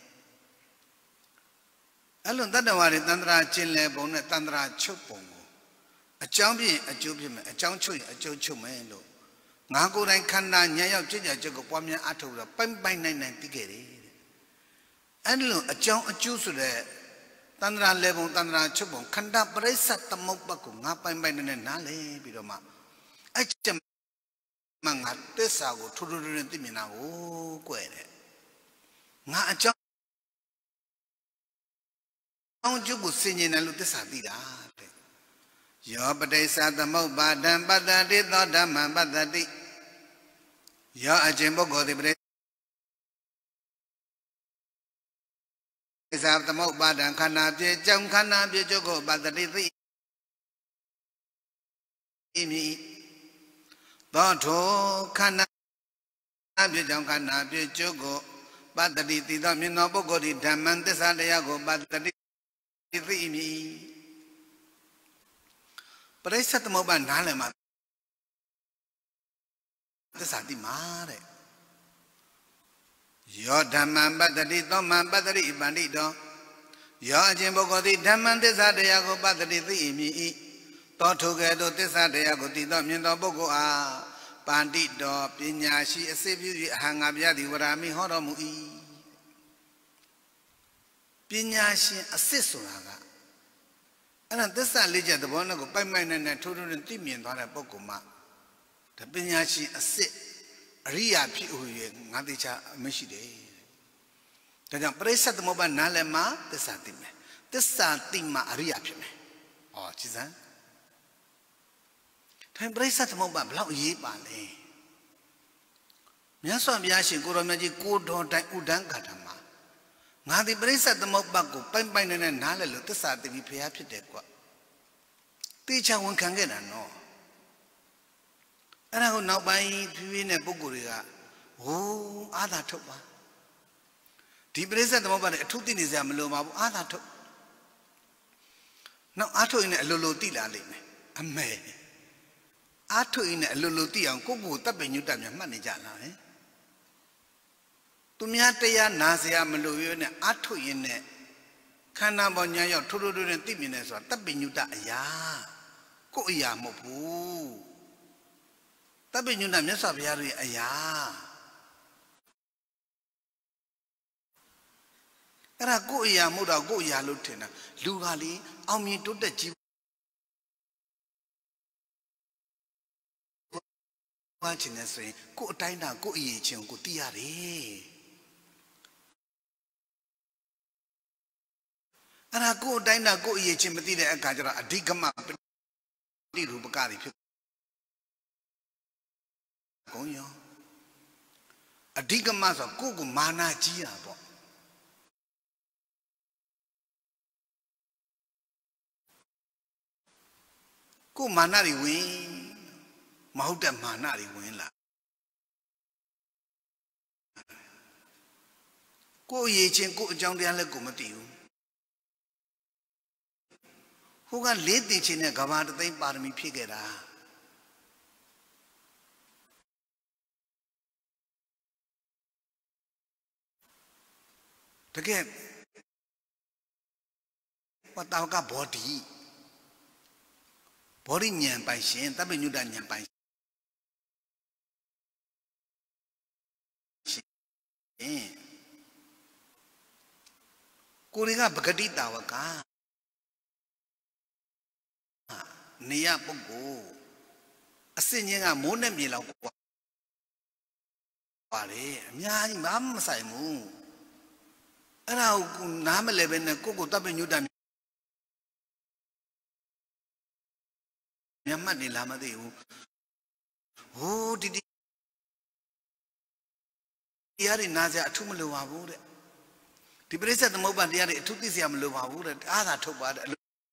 အဲ့လိုတတ္တဝါတွေတန္တရာကျင်လည်ပုံနဲ့တန္တရာချုပ်ပုံကိုအကြောင်းပြရင်အကျိုးဖြစ်မယ်အကြောင်းချုပ်ရင်အကျိုးချုပ်မယ်လို့ငါကိုယ်တိုင်ခန္ဓာဉာဏ်ရောက်ကြည်ကြချက်ကိုပွားများအထောက်တော့ပိုင်ပိုင်နိုင်နိုင်သိခဲ့တယ်တဲ့အဲ့လိုအကြောင်းအကျိုးဆိုတဲ့တန္တရာလေပုံတန္တရာချုပ်ပုံခန္ဓာပရိစ္ဆသမုပ္ပါကိုငါပိုင်ပိုင်နိုင်နိုင်နားလေပြီးတော့မှအဲ့ကျမငါသစ္စာကိုထူထူထူသိမြင်တာကိုကွယ်တယ်ငါအကြောင်းအောင်ကျုပ်ကိုစင်ကျင်တယ်လို့သစ္စာသိတာတဲ့ယောပတိစ္ဆသမုပ္ပါဒံပတ္တတိသောဓမ္မံပတ္တတိယောအကျင့်ပုဂ္ဂိုလ်သည်ပတိစ္ဆသမုပ္ပါဒံခန္ဓာပြေကြောင့်ခန္ဓာပြေကျုပ်ကိုပတ္တတိသိမိသောထိုခန္ဓာပြေကြောင့်ခန္ဓာပြေကျုပ်ကိုပတ္တတိသိသောမြင်သောပုဂ္ဂိုလ်သည်ဓမ္မံသစ္စာတရားကိုပတ္တတိသိမိပရိစ္ဆေသမုပ္ပါနားလည်မှာသစ္စာတိမာတဲ့ယောဓမ္မံပတ္တိသောမံပတ္တိပန္တိတောယောအချင်းပုဂ္ဂိုလ်သည်ဓမ္မံသစ္စာတရားကိုပတ္တိသိမိ၏သောထိုကဲ့သို့သစ္စာတရားကိုသိသောမြင်သောပုဂ္ဂိုလ်အားပန္တိတောပညာရှိအစစ်ပြု၍အဟံငါဗျာတိဝရမိဟောတော်မူ၏ပညာရှင်အစစ်ဆိုတာကအဲ့ဒါသစ္စာလေးချက်သဘောနဲ့ကိုပိုက်ပိုက်နဲ့နဲ့ထိုးထိုးနဲ့သိမြင်သွားတဲ့ပုဂ္ဂိုလ်မှာဒါပညာရှင်အစစ်အရိယာဖြစ်ဟူ၍ငါသိချာမရှိတယ်ဒါကြောင့်ပရိစ္ဆေသမုပ္ပါနားလည်မှာသစ္စာသိမယ်သစ္စာသိမှအရိယာဖြစ်မယ်ဟောကြည်စမ်းထိုင်ပရိစ္ဆေသမုပ္ပါဘလောက်အရေးပါလဲမြတ်စွာဘုရားရှင်ကိုရောမြတ်ကြီးကိုတော်တိုင်ဥဒ္ဒံဂါထာမှာငါဒီပရိစ္ဆေသမုပ္ပါကိုပိုင်ပိုင်နဲ့နဲ့နားလည်လို့သစ္စာသိပြီးဖျားဖြစ်တယ်ကွတေချာဝန်ခံခဲ့တာနော်အဲ့ဒါကိုနောက်ပိုင်းဖြည်းဖြည်းနဲ့ပုဂ္ဂိုလ်တွေကဟိုးအာသာထုတ်ပါဒီပရိစ္ဆေသမုပ္ပါနဲ့အထုသိနေစရာမလိုပါဘူးအာသာထုတ်နောက်အာထုတ်ရင်လည်းအလိုလိုသိလာလိမ့်မယ်အမေအာထုတ်ရင်လည်းအလိုလိုသိအောင်ကိုယ့်ကိုယ်တပ်ပင်ညွတ်တက်များမှတ်နေကြလားဟဲ့သူများတရားနာစရာမလိုရနဲ့အာထုတ်ရင်နဲ့ခန္ဓာပေါ်ညာရောက်ထိုးထိုးထိုးနဲ့သိမြင်နေဆိုတာတပ်ပညုတအရာကိုယ်အရာမဟုတ်ဘူးတပ်ပညုတမြတ်စွာဘုရားရဲ့အရာအဲ့ဒါကိုယ်အရာမဟုတ်တော့ကိုယ်အရာလို့ထင်တာလူကလေအောင်မြင်တိုးတက်ကြီးဘာချင်နေဆိုရင်ကိုယ်အတိုင်းတာကိုယ်အရေးချင်းကိုသိရတယ်အဲ့ဒါကိုယ်အတိုင်းတာကိုယ်အရေးချင်းမသိတဲ့အခါကျတော့အဓိကမပฏิရူပကတွေဖြစ်ကုန်ရောအဓိကမဆိုကိုယ့်ကိုမာနကြီးတာပေါ့ကိုယ်မာနတွေဝင်မဟုတ်တဲ့မာနတွေဝင်လာကိုယ်အရေးချင်းကိုယ်အကြောင်းတရားလည်းကိုယ်မသိဘူးဟိုကလေးသိချင်းနဲ့ကဘာတသိန်းပါရမီဖြည့်ခဲ့တာတကယ်ဝတ္တဝကဘောဓိဘောဓိဉာဏ်ပိုင်ရှင်တပ်ပညုတဉာဏ်ပိုင်ရှင်ကိုရီကပဂတိတာဝကနေရပုဂ္ဂိုလ်အစင်ချင်းကမိုးနဲ့မြေလောက်ကွာပါတယ်အများကြီးမမဆိုင်ဘူးအဲ့ဒါကိုနားမလဲပဲနဲ့ကိုကိုတပ်ပညုတမြတ်မှတ်နေလားမသိဘူးဟိုးဒီတရားတွေနားစရာအထူးမလိုပါဘူးတဲ့ဒီပရိစ္ဆေသမုပ္ပါတရားတွေအထူးသိစရာမလိုပါဘူးတဲ့အားသာထုတ်ပါတဲ့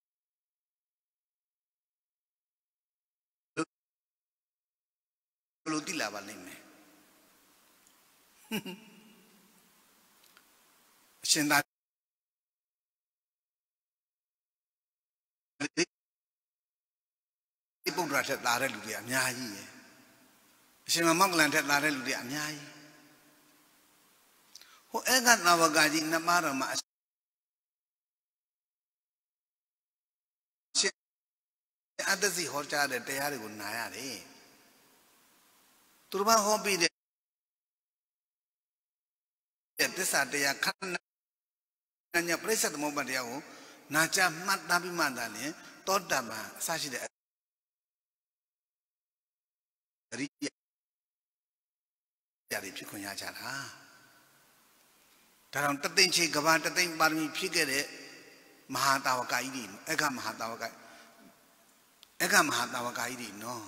ဘယ်လိုသိလာပါလိမ့်မယ်အရှင်သာဒီပုဒ္ဒရာထက်သာတဲ့လူတွေအများကြီးရယ်အရှင်မောက္ကလန်ထက်သာတဲ့လူတွေအများကြီးဟိုဧကသဝကကြီးနမရမအရှင်အတ္တစီဟောကြားတဲ့တရားတွေကိုနာရတယ်သူတို့ဘာဟောပြီးတဲ့သစ္စာတရားခန္ဓာညပရိစ္ဆေသမုပ္ပါတရားကိုနာကြမှတ်သားပြီးမှသာလျှင်သောတပန်အစရှိတဲ့အရိယရာတွေဖြစ်ခွင့်ရကြတာဒါကြောင့်တသိန်းချေကဘာတသိန်းပါရမီဖြစ်ခဲ့တဲ့မဟာတာဝကကြီးတွေအက္ခမဟာတာဝကအက္ခမဟာတာဝကကြီးတွေနော်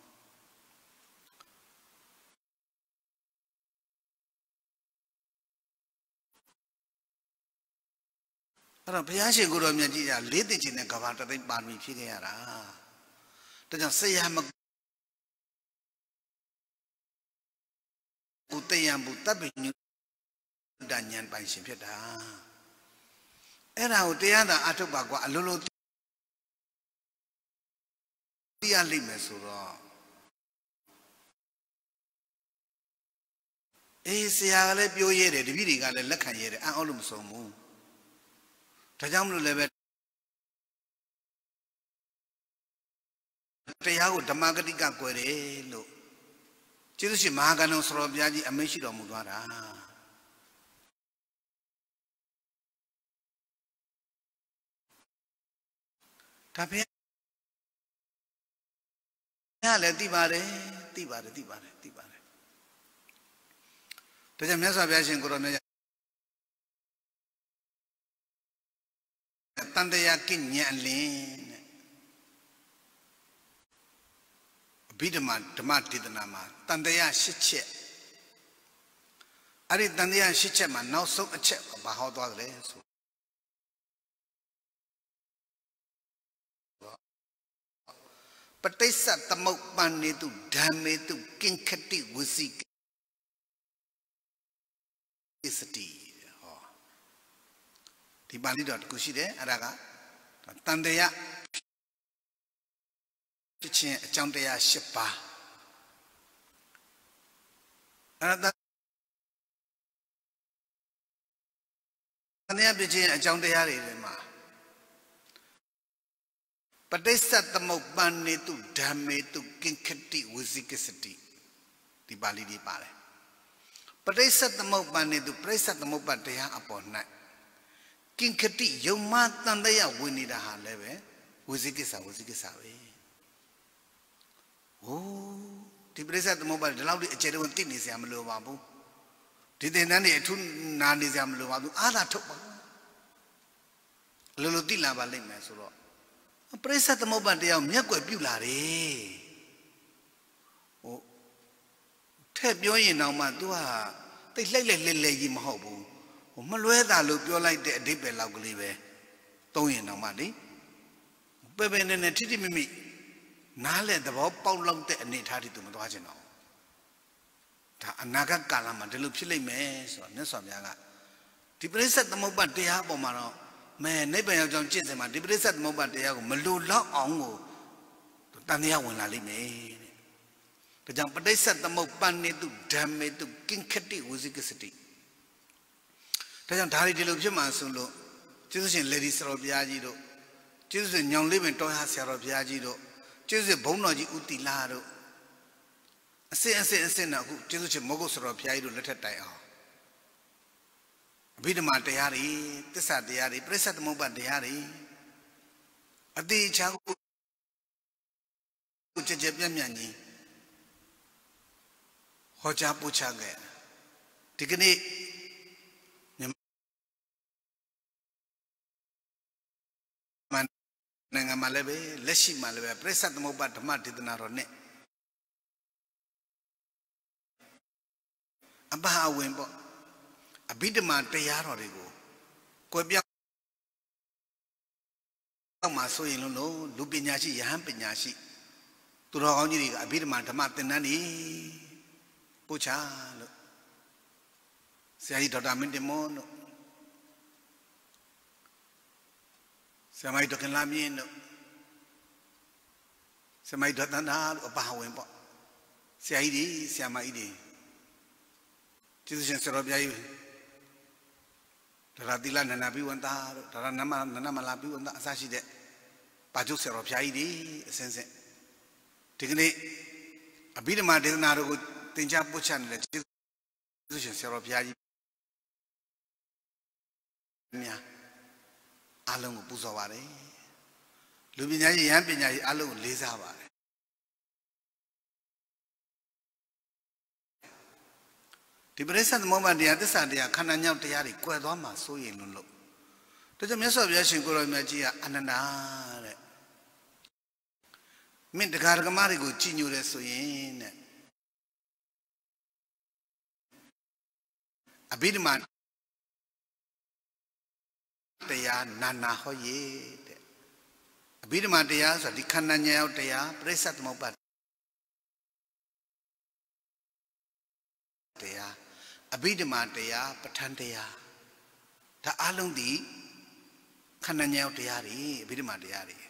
အဲ့တော့ဘုရားရှင်ကိုယ်တော်မြတ်ကြီးကလေးသိချင်းနဲ့ကဘာတသိန်းပါရမီဖြစ်ခဲ့ရတာဒါကြောင့်ဆရာမကုတယံဘုတပ်ပညုတဉာဏ်ပိုင်ရှင်ဖြစ်တာအဲ့ဒါကိုတရားသာအထုတ်ပါကွာအလိုလိုသိရလိမ့်မယ်ဆိုတော့အေးဆရာကလည်းပြောရဲတယ်တပည့်တွေကလည်းလက်ခံရဲတယ်အံ့ဩလို့မဆုံးဘူးဒါကြောင့်မလို့လည်းပဲတရားကိုဓမ္မဂတိကကွယ်တယ်လို့ကျေးဇူးရှင်မဟာကဏ္ဍဆရာဘုရားကြီးအမိန့်ရှိတော်မူသွားတာဒါပဲညလည်းသိပါတယ်သိပါတယ်သိပါတယ်သိပါတယ်ဒါကြောင့်မြတ်စွာဘုရားရှင်ကိုရောမြတ်တန်တရားကိညံလင်းတဲ့အဘိဓမ္မာဓမ္မဒေသနာမှာတန်တရားရှစ်ချက်အဲ့ဒီတန်တရားရှစ်ချက်မှာနောက်ဆုံးအချက်ဘာဟောသွားတယ်ဆိုပဋိစ္စသမုပ္ပန္နေတုဓမ္မေတုကိဉ္ခတိဝစီကိစ္စတိဟောဒီပါဠိတော်တခုရှိတယ်အဲ့ဒါကတန်တရားဖြစ်ခြင်းအကြောင်းတရား၈ပါးအဲ့ဒါတရားပြခြင်းအကြောင်းတရားတွေထဲမှာပဋိစ္စသမုပ္ပန္နေတုဓမ္မေတုကိဉ္ခတိဝိဇိကစ္စတိဒီပါဠိတွေပါတယ်ပဋိစ္စသမုပ္ပန္နေတုပဋိစ္စသမုပ္ပါတရားအပေါ်၌ကိဉ္ခတိယုံမတန်တရားဝင်နေတာဟာလည်းပဲဝိဇိကိစ္စဝိဇိကိစ္စပဲဟိုးဒီပဋိစ္စသမုပ္ပါဒီလောက်ဒီအခြေတုံးသိနေစရာမလိုပါဘူးဒီသင်္นานတွေအထူးနာနေစရာမလိုပါဘူးအားသာထုတ်ပါလိုလိုသိလာပါလိမ့်မယ်ဆိုတော့ပရိစ္ဆေသမုပ္ပါတရားမျက်ကွယ်ပြုလာတယ်ဟိုထက်ပြောရင်တော့မှ तू ဟာတိတ်လှိုက်လှိုက်လဲလဲကြီးမဟုတ်ဘူးဟိုမလွဲတာလို့ပြောလိုက်တဲ့အဓိပ္ပာယ်လောက်ကလေးပဲသုံးရင်တော့မှလေပဲပဲနဲ့နဲ့ထိထိမိမိနားလဲသဘောပေါက်လောက်တဲ့အနေထားတွေ तू မသွားချင်တော့ဒါအနာဂတ်ကာလမှာဒီလိုဖြစ်လိမ့်မယ်ဆိုတော့မြတ်စွာဘုရားကဒီပရိစ္ဆေသမုပ္ပါတရားပေါ်မှာတော့မဲနိဗ္ဗာန်ရောက်ကြောင်းကျင့်စဉ်မှာဒီပရိစ္ဆေသမုပ္ပါတရားကိုမလိုလောက်အောင်ကိုတန်တရားဝင်လာလိမ့်မယ်တဲ့ဒါကြောင့်ပဋိစ္စသမုပ္ပန္နေတုဓမ္မေတုကိဉ္ခတိဝိဇိကစ္စတိဒါကြောင့်ဒါတွေဒီလိုဖြစ်မှာဆိုလို့ကျေးဇူးရှင်လေဒီဆရာတော်ဘုရားကြီးတို့ကျေးဇူးရှင်ညောင်လေးပင်တော်ရဆရာတော်ဘုရားကြီးတို့ကျေးဇူးရှင်ဘုန်းတော်ကြီးဦးတီလာတို့အစစ်အစစ်အစစ်နဲ့အခုကျေးဇူးရှင်မောဂုတ်ဆရာတော်ဘုရားကြီးတို့လက်ထက်တိုင်အောင်အဘိဓမ္မာတရားတွေသစ္စာတရားတွေပရိစ္ဆေသမုပ္ပါတရားတွေအတိအချာကိုကြကြပြန့်ပြန့်ကြီးဟောကြားပို့ချခဲ့ဒီကနေ့နိုင်ငံမှာလည်းပဲလက်ရှိမှာလည်းပဲပရိစ္ဆေသမုပ္ပါဓမ္မဒေသနာတော်နဲ့အဘအဝင်ပေါ့အဘိဓမ္မာတရားတော်တွေကိုကွယ်ပြောက်မှာဆိုရင်လို့လူပညာရှိယဟန်ပညာရှိသူတော်ကောင်းကြီးတွေကအဘိဓမ္မာဓမ္မသင်တန်းနေပို့ချလို့ဆရာကြီးဒေါက်တာမင်းတင်မောတို့ဆရာမကြီးဒေါက်ခင်လာမြင့်တို့ဆရာမကြီးဒေါက်တန်တာတို့အပါဝင်ပေါ့ဆရာကြီးတွေဆရာမကြီးတွေကျေးဇူးရှင်ဆရာတော်ဘုရားကြီးဒါရတိလနန္ဒဘိဝန္တာတို့ဒါရနမနန္ဒမလာဘိဝန္တာအစရှိတဲ့ပါကျုပ်ဆရာတော်ဘုရားကြီးတွေအစဉ်စဉ်ဒီကနေ့အဘိဓမ္မာဒေသနာတို့ကိုသင်ကြားပို့ချနေတဲ့ကျေးဇူးရှင်ဆရာတော်ဘုရားကြီးများအားလုံးကိုပူဇော်ပါတယ်လူပညာရေးယဟန်ပညာရေးအားလုံးကိုလေးစားပါတယ်ဒီပရိစ္ဆေသမုပ္ပါတရားသစ္စာတရားခန္ဓာညောက်တရားတွေကွယ်သွားမှာစိုးရင်လို့လို့ဒါကြောင့်မြတ်စွာဘုရားရှင်ကိုရောမြတ်ကြီးကအနန္တာတဲ့မင်းတရားဓမ္မတွေကိုကြည်ညိုတယ်ဆိုရင်တဲ့အဘိဓမ္မာတရားနာနာဟောရေတဲ့အဘိဓမ္မာတရားဆိုတာဒီခန္ဓာညောက်တရားပရိစ္ဆေသမုပ္ပါတရားအဘိဓမ္မာတရားပဋ္ဌာန်းတရားဒါအလုံးဒီခန္ဓာညောက်တရားတွေအဘိဓမ္မာတရားတွေ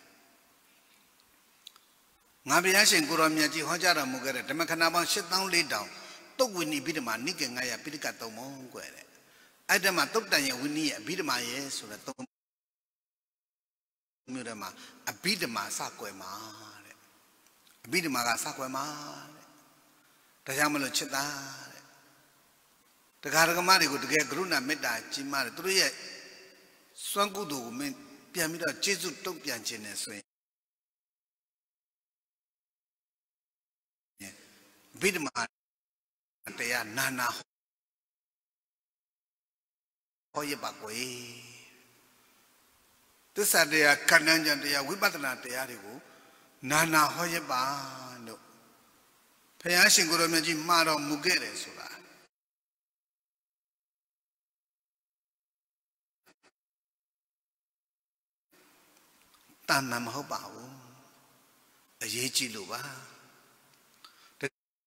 ငါဘုရားရှင်ကိုရောမြတ်ကြီးဟောကြားတော်မူခဲ့တဲ့ဓမ္မခဏပေါင်းရှစ်သောင်းလေးထောင်တုတ်ဝိနည်းအဘိဓမ္မာနိကေငါရပိဋကသုံးပုံကွယ်တဲ့အဲ့ဒါမှတုတ်တန်ရဲ့ဝိနည်းရဲ့အဘိဓမ္မာရဲ့ဆိုတဲ့သုံးမျိုးတည်းမှာအဘိဓမ္မာစကွယ်မှာတဲ့အဘိဓမ္မာကစကွယ်မှာတဲ့ဒါကြောင့်မလို့ချစ်သားတရားဓမ္မတွေကိုတကယ်ကရုဏာမေတ္တာကြီးမားတယ်သူတို့ရဲ့စွမ်းကုသိုလ်ကိုမင်းပြန်ပြီးတော့ကျေးဇူးတုံ့ပြန်ခြင်းနဲ့ဆိုရင်ဗိဓမာတရားနာနာဟောရပါကွယ်သစ္စာတရားခန္ဓာဉာဏ်တရားဝိပဿနာတရားတွေကိုနာနာဟောရပါလို့ဘုရားရှင်ကိုယ်တော်မြတ်ကြီးမှာတော်မူခဲ့တယ်ဆိုတာတဏ္ဍမဟုတ်ပါဘူးအရေးကြီးလို့ပါဒါ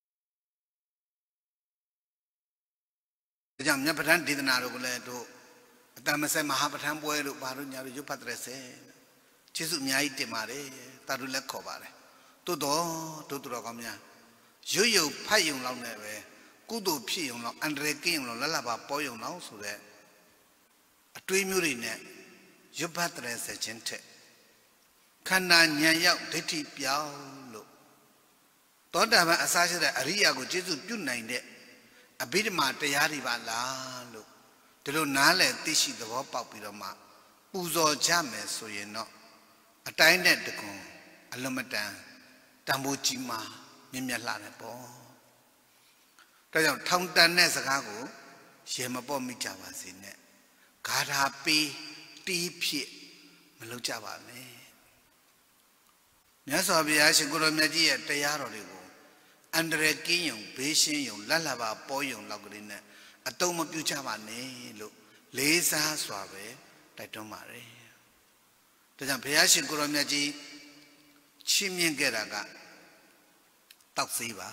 ကြောင့်မြတ်ပဋ္ဌာန်းဒေသနာတို့ကိုလည်းတို့အတ္တမဆက်မဟာပဋ္ဌာန်းပွဲတို့ဘာလို့ညာတို့ရွတ်ဖတ်တဲ့ဆဲကျေးဇူးအများကြီးတင်ပါတယ်တာတို့လည်းခေါ်ပါတယ်တိုးတော့တို့တော်ကောင်းများရွတ်ရွတ်ဖတ်ယုံလောက်နဲ့ပဲကုသိုလ်ဖြစ်ယုံလောက်အန္တရာယ်ကင်းယုံလောက်လလပါပေါ်ယုံလောက်ဆိုတဲ့အတွေးမျိုးတွေနဲ့ရွတ်ပတ်တဲ့ဆက်ချင်းထက်ခန္ဓာဉာဏ်ရောက်ဒိဋ္ဌိပြောင်းလို့သောတာပန်အစားရှိတဲ့အရိယာကိုကျေစုပြုနိုင်တဲ့အဘိဓမ္မာတရားတွေပါလားလို့ဒီလိုနားလည်သိရှိသဘောပေါက်ပြီးတော့မှပူဇော်ကြမယ်ဆိုရင်တော့အတိုင်းနဲ့တကွန်အလွန်မတန်တန်ဖိုးကြီးမားမြင့်မြတ်လှတယ်ပေါ့ဒါကြောင့်ထောင်တန်တဲ့စကားကိုရေမပေါ့မိကြပါစေနဲ့ဂါထာပေးတီးဖြစ်မလုပ်ကြပါနဲ့မြတ်စွာဘုရားရှင်ကိုရောမြတ်ကြီးရဲ့တရားတော်တွေကိုအန္တရာယ်ကင်းယုံဘေးရှင်းယုံလက်လာပါပေါ်ယုံလောက်ကလေးနဲ့အတုံးမပြုကြပါနဲ့လို့လေးစားစွာပဲတိုက်တွန်းပါတယ်ဒါကြောင့်ဘုရားရှင်ကိုရောမြတ်ကြီးချီးမြှင့်ခဲ့တာကတောက်စေးပါ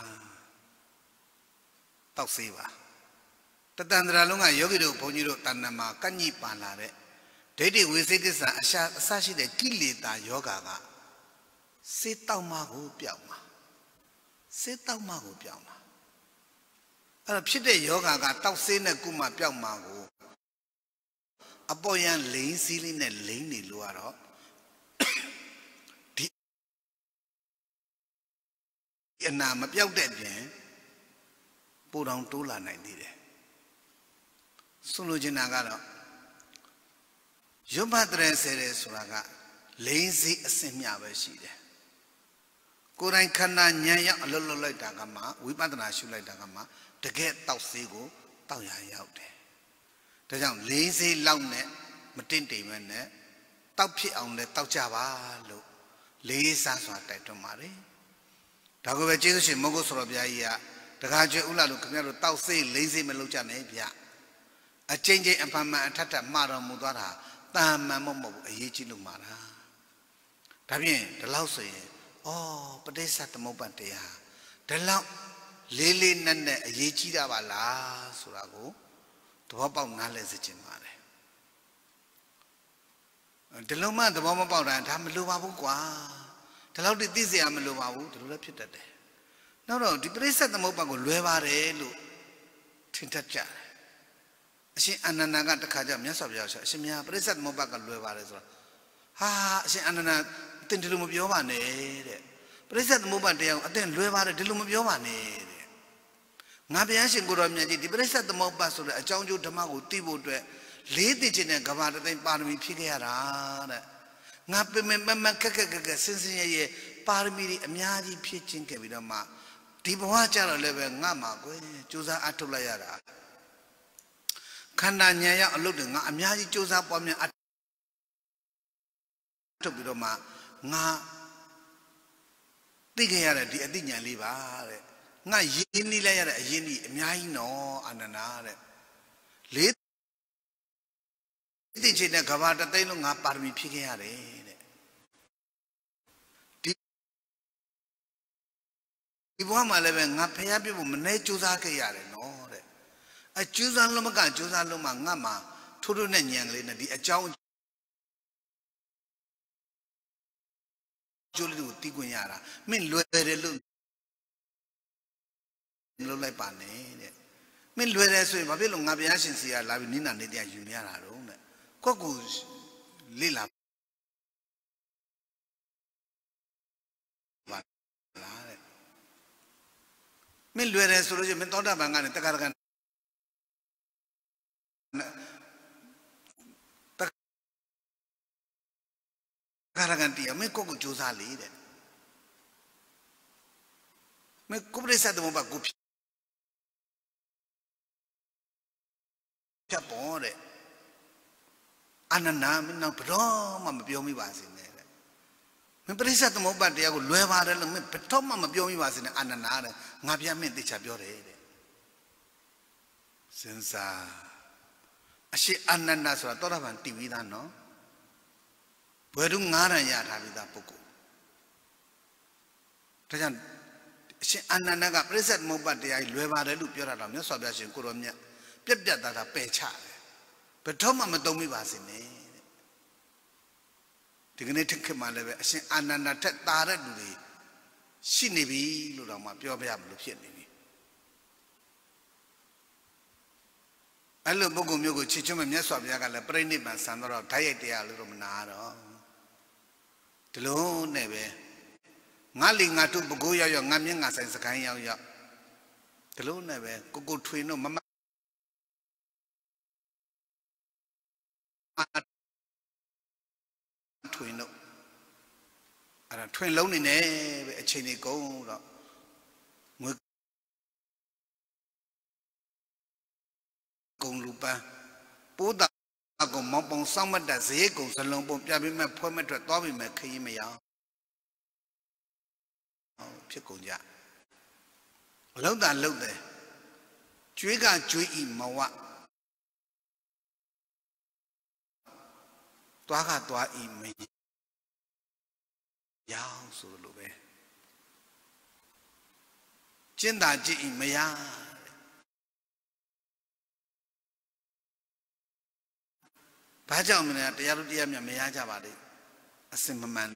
တောက်စေးပါတတန္တရာလုံးကယောဂီတို့ဘုန်းကြီးတို့တဏ္ဍမှာကညှိပန်လာတဲ့ဒိဋ္ဌိဝိသေကိစ္စအရှာအစရှိတဲ့ကိလေသာယောဂါကစေးတောက်မှကိုပြောက်မှာစေးတောက်မှကိုပြောက်မှာအဲ့တော့ဖြစ်တဲ့ယောဂါကတောက်စေးနဲ့ကုမှပြောက်မှာကိုအပေါ်ယံလိန်စည်းလေးနဲ့လိန်နေလို့ကတော့ဒီအနာမပြောက်တဲ့ပြင်ပိုတောင်တိုးလာနိုင်သေးတယ်ဆိုလိုချင်တာကတော့ရွတ်ပတ်တဲ့ဆယ်တယ်ဆိုတာကလိန်စည်းအစင်မြပဲရှိတယ်ကိုယ်တိုင်ခန္ဓာဉာဏ်ရောက်အလွတ်လွတ်လိုက်တာကမှဝိပဿနာရှုလိုက်တာကမှတကယ်တောက်စေးကိုတောက်ရရောက်တယ်ဒါကြောင့်လိန်စည်းလောက်နဲ့မတင့်တိမ်မဲ့နဲ့တောက်ဖြစ်အောင်လဲတောက်ကြပါလို့လေးစားစွာတိုက်တွန်းပါတယ်ဒါကိုပဲကျေးဇူးရှင်မဟုတ်ဆိုတော့ဘုရားကြီးကတခါကျွဲဥလာလို့ခင်ဗျားတို့တောက်စေးလိန်စည်းမလုပ်ကြနဲ့ဗျအချင်းချင်းအဖန်မှန်အထက်ထက်မှာတော်မူသွားတာတာမှန်မဟုတ်ဘူးအရေးကြီးလို့မှာတာဒါဖြင့်ဒီလောက်ဆိုရင်ဩပဋိစ္စသမုပ္ပါဒ်တရားဒီလောက်လေးလေးနက်နက်အရေးကြီးတာပါလားဆိုတာကိုသဘောပေါက်နားလည်စေချင်ပါတယ်ဒီလိုမှသဘောမပေါက်တာဒါမလိုပါဘူးကွာဒီလောက်တိသိစရာမလိုပါဘူးဒီလိုလည်းဖြစ်တတ်တယ်နောက်တော့ဒီပဋိစ္စသမုပ္ပါဒ်ကိုလွယ်ပါတယ်လို့ထင်တတ်ကြတယ်အရှင်အာနန္ဒာကတခါကျမြတ်စွာဘုရားဆိုအရှင်မြတ်ပရိစ္ဆေသမုပ္ပါဒ်ကလွယ်ပါတယ်ဆိုတော့ဟာအရှင်အာနန္ဒာအတင်ဒီလိုမပြောပါနဲ့တဲ့ပရိစ္ဆေသမုပ္ပါဒ်တရားကိုအတင်လွယ်ပါတယ်ဒီလိုမပြောပါနဲ့တဲ့ငါဘုရားရှင်ကိုရောမြတ်ကြီးဒီပရိစ္ဆေသမုပ္ပါဒ်ဆိုတဲ့အကြောင်းကျိုးဓမ္မကိုသိဖို့အတွက်လေးသိခြင်းနဲ့ကဘာတသိန်းပါရမီဖြည့်ခဲ့ရတာတဲ့ငါပင်ပင်မမခက်ခက်ခက်ခက်စင်စင်ရရဲ့ပါရမီတွေအများကြီးဖြည့်ခြင်းခဲ့ပြီးတော့မှဒီဘဝကျတော့လည်းပဲငါမှာကွယ်ကြိုးစားအထုတ်လိုက်ရတာခန္ဓာဉာဏ်ရောက်အလုပ်တွေငါအများကြီးစူးစမ်းပွားများအထုတ်ပြီးတော့မှငါသိခဲ့ရတဲ့ဒီအသိဉာဏ်လေးပါတဲ့ငါရင်းနှီးလိုက်ရတဲ့အရင်းကြီးအများကြီးနော်အာနန္ဒာတဲ့လေးသိချင်တဲ့ကဘာတသိန်းလုံးငါပါရမီဖြည့်ခဲ့ရတယ်တဲ့ဒီဒီဘဝမှာလည်းပဲငါဖျားပြဖို့မနေစူးစမ်းခဲ့ရတယ်နော်အကျိုးစားလုံးမကကျိုးစားလုံးမှာငတ်မှာထိုးထိုးနဲ့ညံကလေးနဲ့ဒီအကြောင်းကျိုးလေးကိုတီးခွင့်ရတာမင်းလွယ်တယ်လို့လုပ်လိုက်ပါနဲ့တဲ့မင်းလွယ်တယ်ဆိုရင်ဘာဖြစ်လို့ငါဘုရားရှင်စီကလာပြီးနိနာနေတရားယူနေရတာတော့တဲ့ကိုယ့်ကိုလေ့လာပါလားတဲ့မင်းလွယ်တယ်ဆိုလို့ရှိရင်မင်းသောတာပန်ကနေတက္ကရာကာရကန်တီအမေကိုကိုကြိုးစားလေတဲ့မေကိုပရိသတ်သမုပ္ပါကိုဖြတ်ပေါ်တဲ့အာနန္ဒာမင်းတော့ဘယ်တော့မှမပြောမိပါစေနဲ့တဲ့မင်းပရိသတ်သမုပ္ပါတရားကိုလွယ်ပါတယ်လို့မင်းဘယ်တော့မှမပြောမိပါစေနဲ့အာနန္ဒာတဲ့ငါပြမင်းသိချပြောတယ်တဲ့စဉ်းစားအရှိအာနန္ဒာဆိုတာသောတာပန်တည်ပြီးသားနော်ဘယ်တော့ငါးရံရထားပြီးသားပုဂ္ဂိုလ်ဒါကြောင့်အရှင်အာနန္ဒာကပရိစ္ဆေသမုပ္ပါဒ်တရားကြီးလွယ်ပါတယ်လို့ပြောတာတော့မြတ်စွာဘုရားရှင်ကိုရောမြတ်ပြက်ပြက်သားသားပယ်ချတယ်ဘယ်တော့မှမသုံးမိပါစေနဲ့ဒီကနေ့ထက်ခက်မှလည်းပဲအရှင်အာနန္ဒာထက်သာတဲ့လူတွေရှိနေပြီလို့တော့မှပြောပြရမလို့ဖြစ်နေပြီအဲ့လိုပုဂ္ဂိုလ်မျိုးကိုချစ်ချွတ်မဲ့မြတ်စွာဘုရားကလည်းပြိဋိဘံဆံတော့ဓာတ်ရိုက်တရားလို့တော့မနာတော့ဒီလိုနဲ့ပဲငါလီငါတို့ပကိုးရောက်ရောက်ငါမြင့်ငါဆိုင်စကိုင်းရောက်ရောက်ဒီလိုနဲ့ပဲကိုကိုထွေတော့မမထွေတော့အဲ့ဒါထွင်လုံးနေနေပဲအချိန်ကြီးကုန်တော့ငွေကုန်လူပန်းပိုးတာကောင်မောင်ပုံစောင့်မတ်တဲ့ဈေးကုံစလုံးပုံပြပြီးမှဖွဲမထွက်သွားပြီးမှခရင်မရအောင်ဖြစ်ကုန်ကြလောက်တာလောက်တယ်ကျွေးကကျွေးဤမဝသွားကသွားဤမရအောင်ဆိုလိုပဲကျင့်တာကြည့်ဤမရဘာကြောင့်မလဲတရားတို့တရားမြတ်မရကြပါလေအစင်မမှန်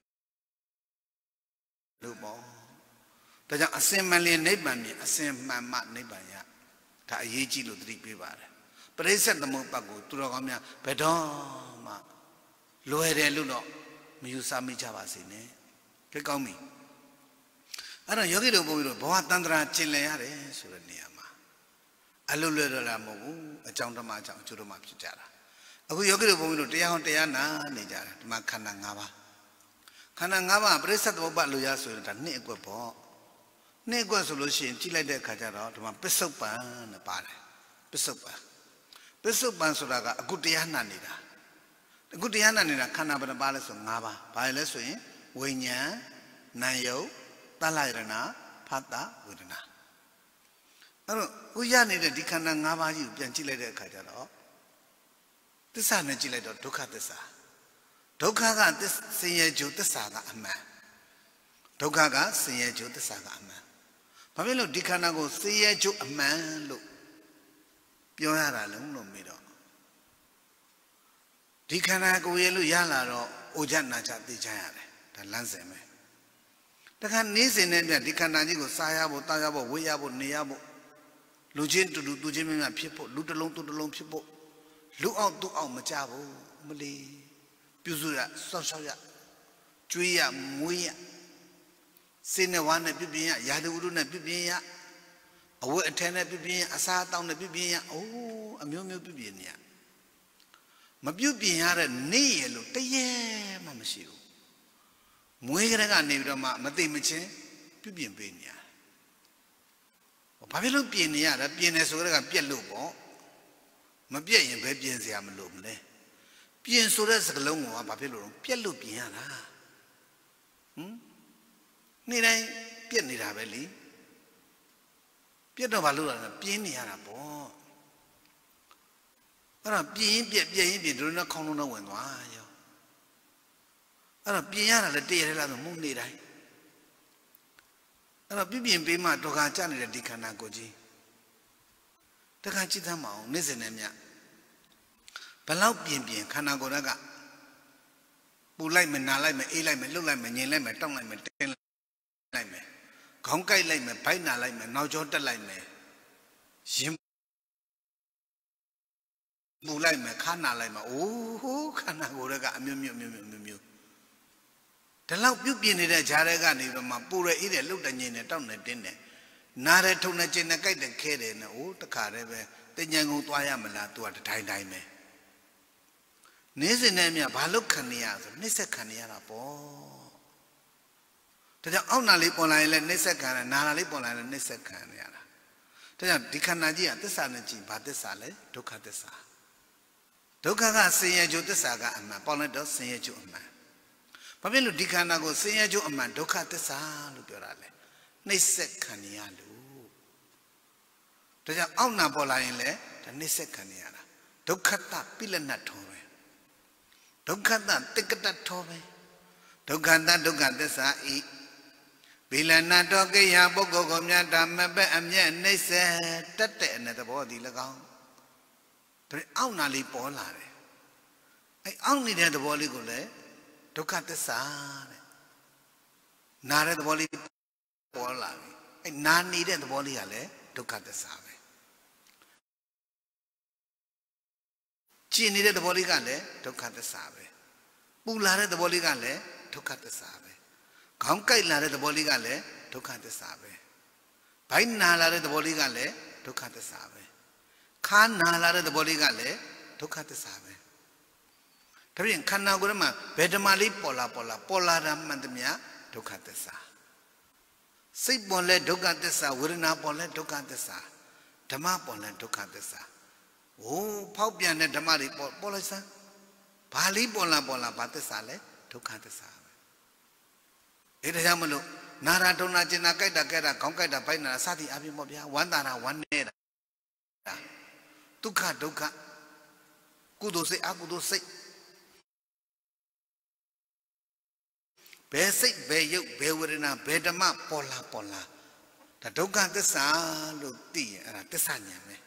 လို့ပေါ့ဒါကြောင့်အစင်မှန်လေးနိဗ္ဗာန်မြင်အစင်မှန်မှနိဗ္ဗာန်ရဒါအရေးကြီးလို့သတိပေးပါတယ်ပရိစ္ဆေသမုပ္ပါကိုသူတော်ကောင်းများဘယ်တော့မှလွယ်တယ်လို့တော့မယူဆမိကြပါစေနဲ့ကြိတ်ကောင်းပြီအဲ့တော့ယောဂီတို့ဘုန်းကြီးတို့ဘဝတန္တရာကျင်လည်ရတယ်ဆိုတဲ့နေရာမှာအလွတ်လွယ်တော့လားမဟုတ်ဘူးအကြောင်းဓမ္မအကြောင်းအကျိုးဓမ္မဖြစ်ကြတာအခုယောဂီတို့ဘုန်းကြီးတို့တရားဟောတရားနာနေကြတယ်ဒီမှာခန္ဓာ၅ပါးခန္ဓာ၅ပါးပရိစ္ဆေသမုပ္ပါလို့ရဆိုရင်ဒါနှစ်အကွက်ပေါ့နှစ်အကွက်ဆိုလို့ရှိရင်ကြည့်လိုက်တဲ့အခါကျတော့ဒီမှာပစ္စုပန်နဲ့ပါတယ်ပစ္စုပန်ပစ္စုပန်ဆိုတာကအခုတရားနာနေတာအခုတရားနာနေတာခန္ဓာဘယ်နှပါလဲဆို၅ပါးဘာလဲဆိုရင်ဝိညာဉ်နာယုတ်သလယရဏဖတ်တာဝေဒနာအဲ့တော့ခုရနေတဲ့ဒီခန္ဓာ၅ပါးကြီးကိုပြန်ကြည့်လိုက်တဲ့အခါကျတော့သစ္စာနဲ့ကြည့်လိုက်တော့ဒုက္ခသစ္စာဒုက္ခကဆင်းရဲကြိုးသစ္စာကအမှန်ဒုက္ခကဆင်းရဲကြိုးသစ္စာကအမှန်ဘာဖြစ်လို့ဒီခန္ဓာကိုဆင်းရဲကြိုးအမှန်လို့ပြောရတာလဲလို့မေးတော့ဒီခန္ဓာကိုယ်ရဲ့လို့ရလာတော့အိုကြနာကြသိချရတယ်ဒါလမ်းစဉ်ပဲတခါနေစဉ်နဲ့ပြဒီခန္ဓာကြီးကိုစားရဖို့တားရဖို့ဝေးရဖို့နေရဖို့လူချင်းတူတူသူချင်းများဖြစ်ဖို့လူတစ်လုံးသူတစ်လုံးဖြစ်ဖို့လူအောင်သူအောင်မကြဘူးမလီပြုစုရစောက်ရှောက်ရကျွေးရမွေးရစိတ်နဲ့ဝါနဲ့ပြပြင်းရရာထူးဥဒုနဲ့ပြပြင်းရအဝတ်အထည်နဲ့ပြပြင်းရအစားအသောက်နဲ့ပြပြင်းရအိုးအမျိုးမျိုးပြပြင်းနေရမပြုတ်ပြင်ရတဲ့နေ့ရလို့တရေမှမရှိဘူးမွေးကလေးကနေပြီးတော့မှမသိမချင်းပြုတ်ပြင်ပေးနေရဘာဖြစ်လို့ပြင်နေရတာပြင်နေဆိုတော့ကပြက်လို့ပေါ့မပြက်ရင်ဘယ်ပြင်စရာမလိုမလဲပြင်ဆိုတဲ့စကလုံးကဘာဖြစ်လို့လဲပြက်လို့ပြင်ရတာဟမ်နေ့တိုင်းပြက်နေတာပဲလေပြက်တော့ဘာလို့လဲပြင်းနေရတာပေါ့အဲ့တော့ပြင်းပြက်ပြက်ရင်ပြင်းတို့နဲ့ခေါင်းလုံးတော့ဝင်သွားရောအဲ့တော့ပြင်ရတာလည်းတည့်ရလားဆိုမှုနေတိုင်းအဲ့တော့ပြပြင်ပေးမှဒုက္ခကြနေတဲ့ဒီခန္ဓာကိုယ်ကြီးတခါကြည့်သမ်းမအောင်နေ့စဉ်နဲ့မြဘလောက်ပြင်ပြင်ခန္ဓာကိုယ်ကပူလိုက်မယ်နာလိုက်မယ်အေးလိုက်မယ်လှုပ်လိုက်မယ်ငြိမ်လိုက်မယ်တောက်လိုက်မယ်တင်းလိုက်မယ်ခေါင်းကိုက်လိုက်မယ်ဗိုက်နာလိုက်မယ်နောက်ကျောတက်လိုက်မယ်ရင်ပူလိုက်မယ်ခါနာလိုက်မယ်အိုးဟိုးခန္ဓာကိုယ်ကအမျိုးမျိုးမျိုးမျိုးမျိုးဒီလောက်ပြုတ်ပြင်းနေတဲ့ဂျားတွေကနေတော့မှပူရအေးတယ်လှုပ်တယ်ငြိမ်တယ်တောက်တယ်တင်းတယ်နားတယ်ထုံတယ်ကျင်တယ်ကြိုက်တယ်ခဲတယ်နဲ့အိုးတခါတည်းပဲတင်ញံကုန်သွားရမလား तू ကတတိုင်းတိုင်းပဲနေ့စဉ်နဲ့မြဘာလို့ခံနေရဆိုနှိမ့်ဆက်ခံနေရတာပေါ့ဒါကြောင့်အောက်နာလေးပေါ်လာရင်လည်းနှိမ့်ဆက်ခံရနာနာလေးပေါ်လာရင်လည်းနှိမ့်ဆက်ခံရတာဒါကြောင့်ဒီခန္ဓာကြီးကသစ္စာနဲ့ကြည့်ဘာသစ္စာလဲဒုက္ခသစ္စာဒုက္ခကဆင်းရဲကြိုးသစ္စာကအမှန်ပေါ်လိုက်တော့ဆင်းရဲကြိုးအမှန်ဘာဖြစ်လို့ဒီခန္ဓာကိုဆင်းရဲကြိုးအမှန်ဒုက္ခသစ္စာလို့ပြောတာလဲနှိမ့်ဆက်ခံနေရလို့ဒါကြောင့်အောက်နာပေါ်လာရင်လည်းဒါနှိမ့်ဆက်ခံနေရတာဒုက္ခတပိလနတ်ထောပဲဒုက္ခတတိကတထောပဲဒုက္ခတဒုက္ခသစ္စာဤဘိလနာတောကိယပုဂ္ဂိုလ်ကိုမြတ်ဓမ္မပဲအမျက်နှိမ့်ဆက်တတ်တဲ့အနေသဘောဒီ၎င်းဒါအောက်နာလေးပေါ်လာတယ်အဲအောက်နေတဲ့သဘောလေးကိုလည်းဒုက္ခသစ္စာတဲ့နာတဲ့သဘောလေးပေါ်လာပြီအဲနာနေတဲ့သဘောလေးကလည်းဒုက္ခသစ္စာပဲကျင်နေတဲ့သဘောလေးကလည်းဒုက္ခသစ္စာပဲပူလာတဲ့သဘောလေးကလည်းဒုက္ခသစ္စာပဲခေါင်းကိုက်လာတဲ့သဘောလေးကလည်းဒုက္ခသစ္စာပဲဘိုင်းနာလာတဲ့သဘောလေးကလည်းဒုက္ခသစ္စာပဲခါနာလာတဲ့သဘောလေးကလည်းဒုက္ခသစ္စာပဲဒါပြင်ခန္ဓာကိုယ်မှာဘယ်ဓမ္မလေးပေါ်လာပေါ်လာပေါ်လာတာမှန်သမျှဒုက္ခသစ္စာစိတ်ပေါ်လဲဒုက္ခသစ္စာဝေဒနာပေါ်လဲဒုက္ခသစ္စာဓမ္မပေါ်လဲဒုက္ခသစ္စာဟိုးဖောက်ပြန်တဲ့ဓမ္မတွေပေါ်ပေါ်လိုက်စမ်းဘာလေးပေါ်လာပေါ်လာဘာသစ္စာလဲဒုက္ခသစ္စာပဲအဲဒါကြောင့်မလို့နာရာဒုနာကျင်နာကြိုက်တာကြိုက်တာခေါင်းကြိုက်တာဘိုက်နာစသည်အပြင်ပေါ့ဗျာဝမ်းသာတာဝမ်းနေတာဒုက္ခဒုက္ခကုသိုလ်စိတ်အကုသိုလ်စိတ်ဘယ်စိတ်ဘယ်ရုပ်ဘယ်ဝေဒနာဘယ်ဓမ္မပေါ်လာပေါ်လာဒါဒုက္ခသစ္စာလို့သိရင်အဲ့ဒါသစ္စာဉာဏ်ပဲ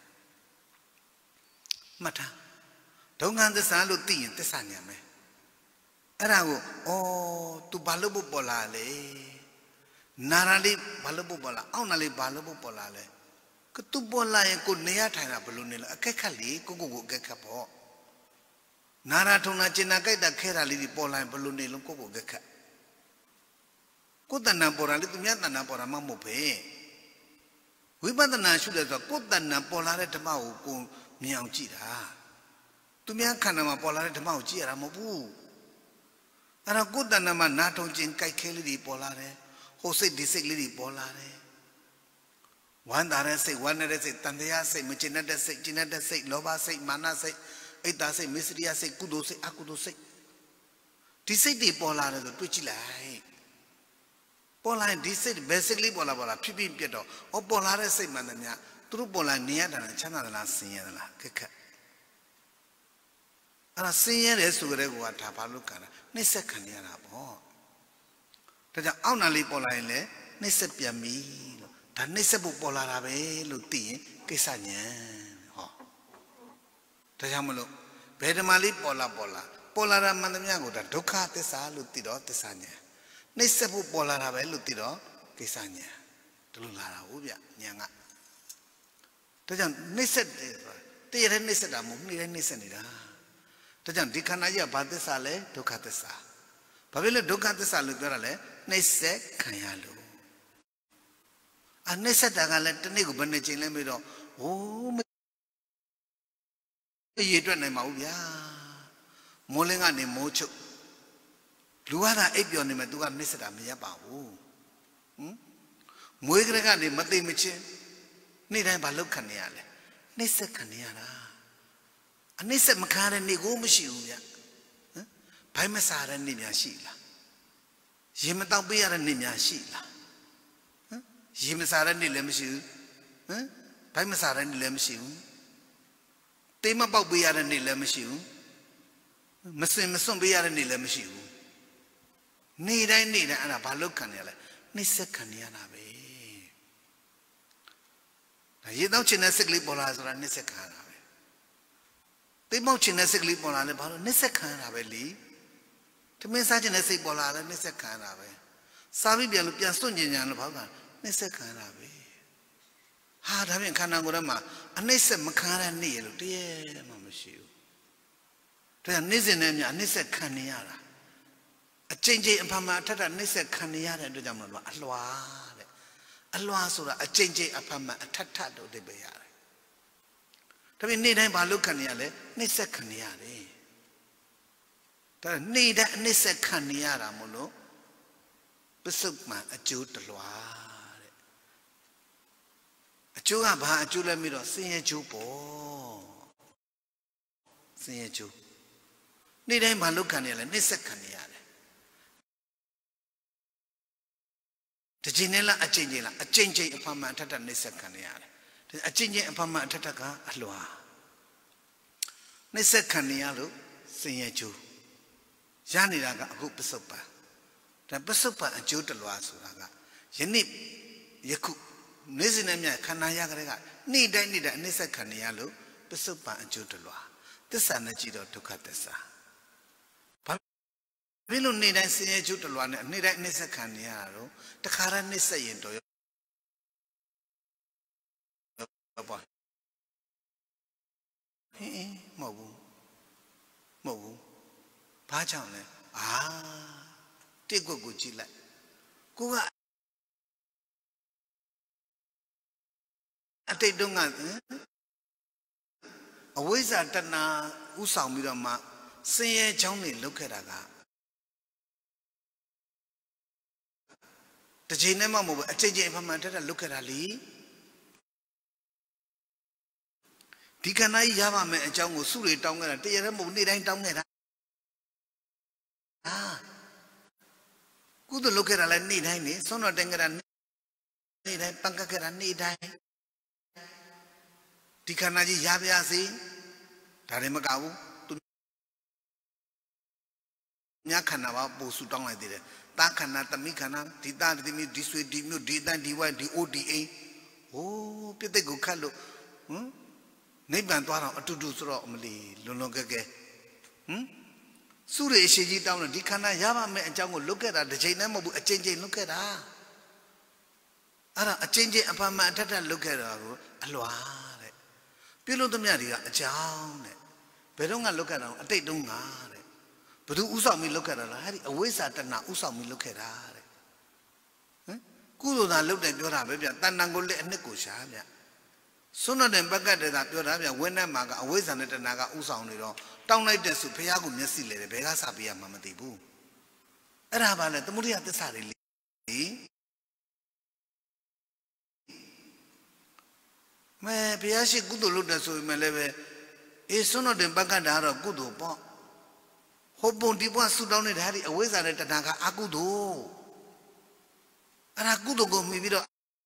မှတ်ထားဒုက္ခသစ္စာလို့သိရင်သစ္စာဉာဏ်ပဲအဲ့ဒါကိုဩ तू ဘာလို့ပေါ်လာလဲနာရလေးဘာလို့ပေါ်လာအောက်နာလေးဘာလို့ပေါ်လာလဲကသူပေါ်လာရင်ကိုနေရထိုင်တာဘယ်လိုနေလဲအခက်ခက်လေကိုကိုကိုအခက်ခက်ပေါ့နာရထုံနာကျင်နာကြိုက်တာခဲတာလေးတွေပေါ်လာရင်ဘယ်လိုနေလုံးကိုကိုအခက်ခက်ကိုယ်တဏ္ဍပေါ်လာလေသူများတဏ္ဍပေါ်လာမှမဟုတ်ပဲဝိပဿနာရှုတယ်ဆိုတော့ကိုယ်တဏ္ဍပေါ်လာတဲ့ဓမ္မကိုကိုမြင်အောင်ကြည့်တာသူများခန္ဓာမှာပေါ်လာတဲ့ဓမ္မကိုကြည့်ရတာမဟုတ်ဘူးအဲ့တော့ကိုယ်တဏ္ဍမှာနာထုံကျင်ကြိုက်ခဲလေးတွေပေါ်လာတယ်ဟိုစိတ်ဒီစိတ်လေးတွေပေါ်လာတယ်ဝမ်းသာတဲ့စိတ်ဝမ်းနေတဲ့စိတ်တန်တရားစိတ်မကျင်တဲ့စိတ်ကျင်တဲ့စိတ်လောဘစိတ်မာနစိတ်အိတ်တာစိတ်မစ္စရိယစိတ်ကုသိုလ်စိတ်အကုသိုလ်စိတ်ဒီစိတ်တွေပေါ်လာတယ်ဆိုတွေ့ကြည့်လိုက်ပေါ်လာရင်ဒီစိတ်ဘယ်စိတ်လေးပေါ်လာပေါ်လာဖြစ်ဖြစ်ပြတ်တော့ဟောပေါ်လာတဲ့စိတ်မှန်တယ်များသူတို့ပေါ်လာနေရတာချမ်းသာသလားဆင်းရဲသလားခက်ခက်အဲ့ဒါဆင်းရဲတယ်ဆိုကြတဲ့ကောဒါဘာလို့ခံတာနှိမ့်ဆက်ခံရတာပေါ့ဒါကြောင့်အောက်နာလေးပေါ်လာရင်လည်းနှိမ့်ဆက်ပြန်ပြီလို့ဒါနှိမ့်ဆက်ဖို့ပေါ်လာတာပဲလို့သိရင်ကိစ္စဉာဏ်ဟောဒါကြောင့်မလို့ဘယ်ဓမ္မလေးပေါ်လာပေါ်လာပေါ်လာတာမှန်သမျှကိုဒါဒုက္ခသစ္စာလို့သိတော့သစ္စာဉာဏ်နှိမ့်ဆက်ဖို့ပေါ်လာတာပဲလို့သိတော့ကိစ္စဉာဏ်ဒီလိုလာတာဟုတ်ဗျဉာဏ်ကဒါကြောင့်နှိမ့်ဆက်တယ်တရတဲ့နှိမ့်ဆက်တာမဟုတ်နှိမ့်တဲ့နှိမ့်ဆက်နေတာဒါကြောင့်ဒီခန္ဓာကြီးကဘာသစ္စာလဲဒုက္ခသစ္စာဘာဖြစ်လို့ဒုက္ခသစ္စာလို့ပြောတာလဲနှိမ့်ဆက်ခံရလို့အနှိမ့်ဆက်တာကလည်းတနေ့ကိုဘယ်နှစ်ချိန်လဲပြီးတော့ဟိုးမရေတွက်နိုင်မှာဘူးဗျာမိုးလင်းကနေမိုးချုပ်လူကသာအိပ်ပျော်နေမယ်သူကနှိမ့်ဆက်တာမရပါဘူးဟင်မွေးကလေးကနေမသိမချင်းနေ့တိုင်းဘာလုပ်ခံနေရလဲနှိမ့်ဆက်ခံနေရတာအနှိမ့်ဆက်မခံတဲ့နေ့ကိုမရှိဘူးဗျဟမ်ဘိုင်းမစားတဲ့နေ့များရှိလားရေမတောက်ပေးရတဲ့နေ့များရှိလားဟမ်ရေမစားတဲ့နေ့လည်းမရှိဘူးဟမ်ဘိုင်းမစားတဲ့နေ့လည်းမရှိဘူးတေးမပေါက်ပေးရတဲ့နေ့လည်းမရှိဘူးမစင်မစွန့်ပေးရတဲ့နေ့လည်းမရှိဘူးနေ့တိုင်းနေ့တိုင်းအဲ့ဒါဘာလုပ်ခံရလဲနှိမ့်ဆက်ခံရတာပဲဒါရေတောက်ချင်တဲ့စိတ်ကလေးပေါ်လာဆိုတာနှိမ့်ဆက်ခံရတာပဲတေးမောက်ချင်တဲ့စိတ်ကလေးပေါ်လာလဲဘာလို့နှိမ့်ဆက်ခံရတာပဲလေတမင်းစားချင်တဲ့စိတ်ပေါ်လာလဲနှိမ့်ဆက်ခံရတာပဲစားပြီးပြန်လို့ပြန်စွန့်ညင်ညာလို့ဘာလို့နှိမ့်ဆက်ခံရတာပဲဟာဒါပြင်ခန္ဓာကိုယ်ထဲမှာအနှိမ့်ဆက်မခံရတဲ့နေ့ရလို့တည်းရဲမှမရှိဘူးဒါကြောင့်နေ့စဉ်နဲ့မြအနှိမ့်ဆက်ခံနေရတာအချိန်ချင်းအဖမှအထက်ထနှိမ့်ဆက်ခံနေရတဲ့အတွက်ကြောင့်မလို့အလွာတဲ့အလွာဆိုတာအချိန်ချင်းအဖမှအထက်ထတို့အဓိပ္ပာယ်ရတယ်ဒါပြင်နေ့တိုင်းဘာလို့ခံနေရလဲနှိမ့်ဆက်ခံနေရတယ်ဒါနေ့တိုင်းနှိမ့်ဆက်ခံနေရတာမို့လို့ပစ္စုပ္ပန်အကျိုးတလွာတဲ့အကျိုးကဘာအကျိုးလဲပြီးတော့ဆင်းရဲကျိုးပေါ့ဆင်းရဲကျိုးနေ့တိုင်းဘာလို့ခံနေရလဲနှိမ့်ဆက်ခံနေရတယ်တခြင်းနဲ့လားအချင်းချင်းလားအချင်းချင်းအဖမှန်အထက်ထနှိမ့်ဆက်ခံနေရတယ်အချင်းချင်းအဖမှန်အထက်ထကအလွာနှိမ့်ဆက်ခံနေရလို့ဆင်းရဲကျိုးရနေတာကအခုပစ္စုပ္ပန်ဒါပစ္စုပ္ပန်အကျိုးတလွာဆိုတာကယနေ့ယခုနေ့စဉ်နဲ့မြခန္ဓာရကလေးကနေ့တိုင်းနေ့တိုင်းအနှိမ့်ဆက်ခံနေရလို့ပစ္စုပ္ပန်အကျိုးတလွာသစ္စာနဲ့ကြည့်တော့ဒုက္ခသစ္စာဘာဖြစ်လို့နေ့တိုင်းဆင်းရဲကျိုးတလွာနဲ့နေ့တိုင်းအနှိမ့်ဆက်ခံနေရတာတော့တခါတည်းနှိမ့်ဆက်ရင်တော့ဘာဟင်းမဟုတ်ဘူး mẫu phá chồng này à tiếc của của chị lại cô ạ tây đông à ở với gia đình na u sao mi đó mà sinh trong này lúc cái đó cảแต่ จีน này mà một ở trên trên mà đó là lúc cái đó lý thì cái này giá mà mẹ trong một số người trong cái là bây giờ một đi đang trong này đó à cú tôi lúc cái đó là đi đây nè sau nó đang cái đó đi đây bằng cái đó đi đây thì cái này giá bây giờ gì thà mà cáo tôi nhá khăn nào bổ sung trong này thì đấy ta khăn nào tami khăn nào thì ta thì mi đi suy đi mi đi ta đi qua đi ô đi ấy ô biết đấy cũng khăn luôn nếu bạn toa nào tu tu sửa mà đi luôn luôn cái cái su rê sĩ gì tao nói đi khăn nào giá mà mẹ cháu ngồi lúc cái đó để chơi này mà bữa chơi chơi lúc cái đó à ra chơi chơi apa mà thắt thắt lúc cái đó aloa đấy biết luôn tụi mình đi à cháu này bây giờ ngài lúc cái đó tây đông ngà đấy bây giờ u sao mi lúc cái đó là hay ở với sao ta nào u sao mi lúc cái đó đấy cú đồ nào lúc nàyပြောra bây giờ ta năng够练那股啥呀số nó đem bắt cái để taပြောra bây giờ quên này mà cái với sao này ta nào cái u sao này đó trong này để sụp phải cũng nhớ xí lại bây giờ sao bây giờ mà mà đi bu ở đây bà này tôi muốn đi ăn cái sao đấy mà bây giờ chỉ cú đồ lúc này rồi mà lấy về ê số nó đem bắt cái đó rồi cú đồ bỏ hộp bồn đi qua sụt down này đấy ở với sao này ta nào cái ác cú đồ ở đây cú đồ có mấy biết đó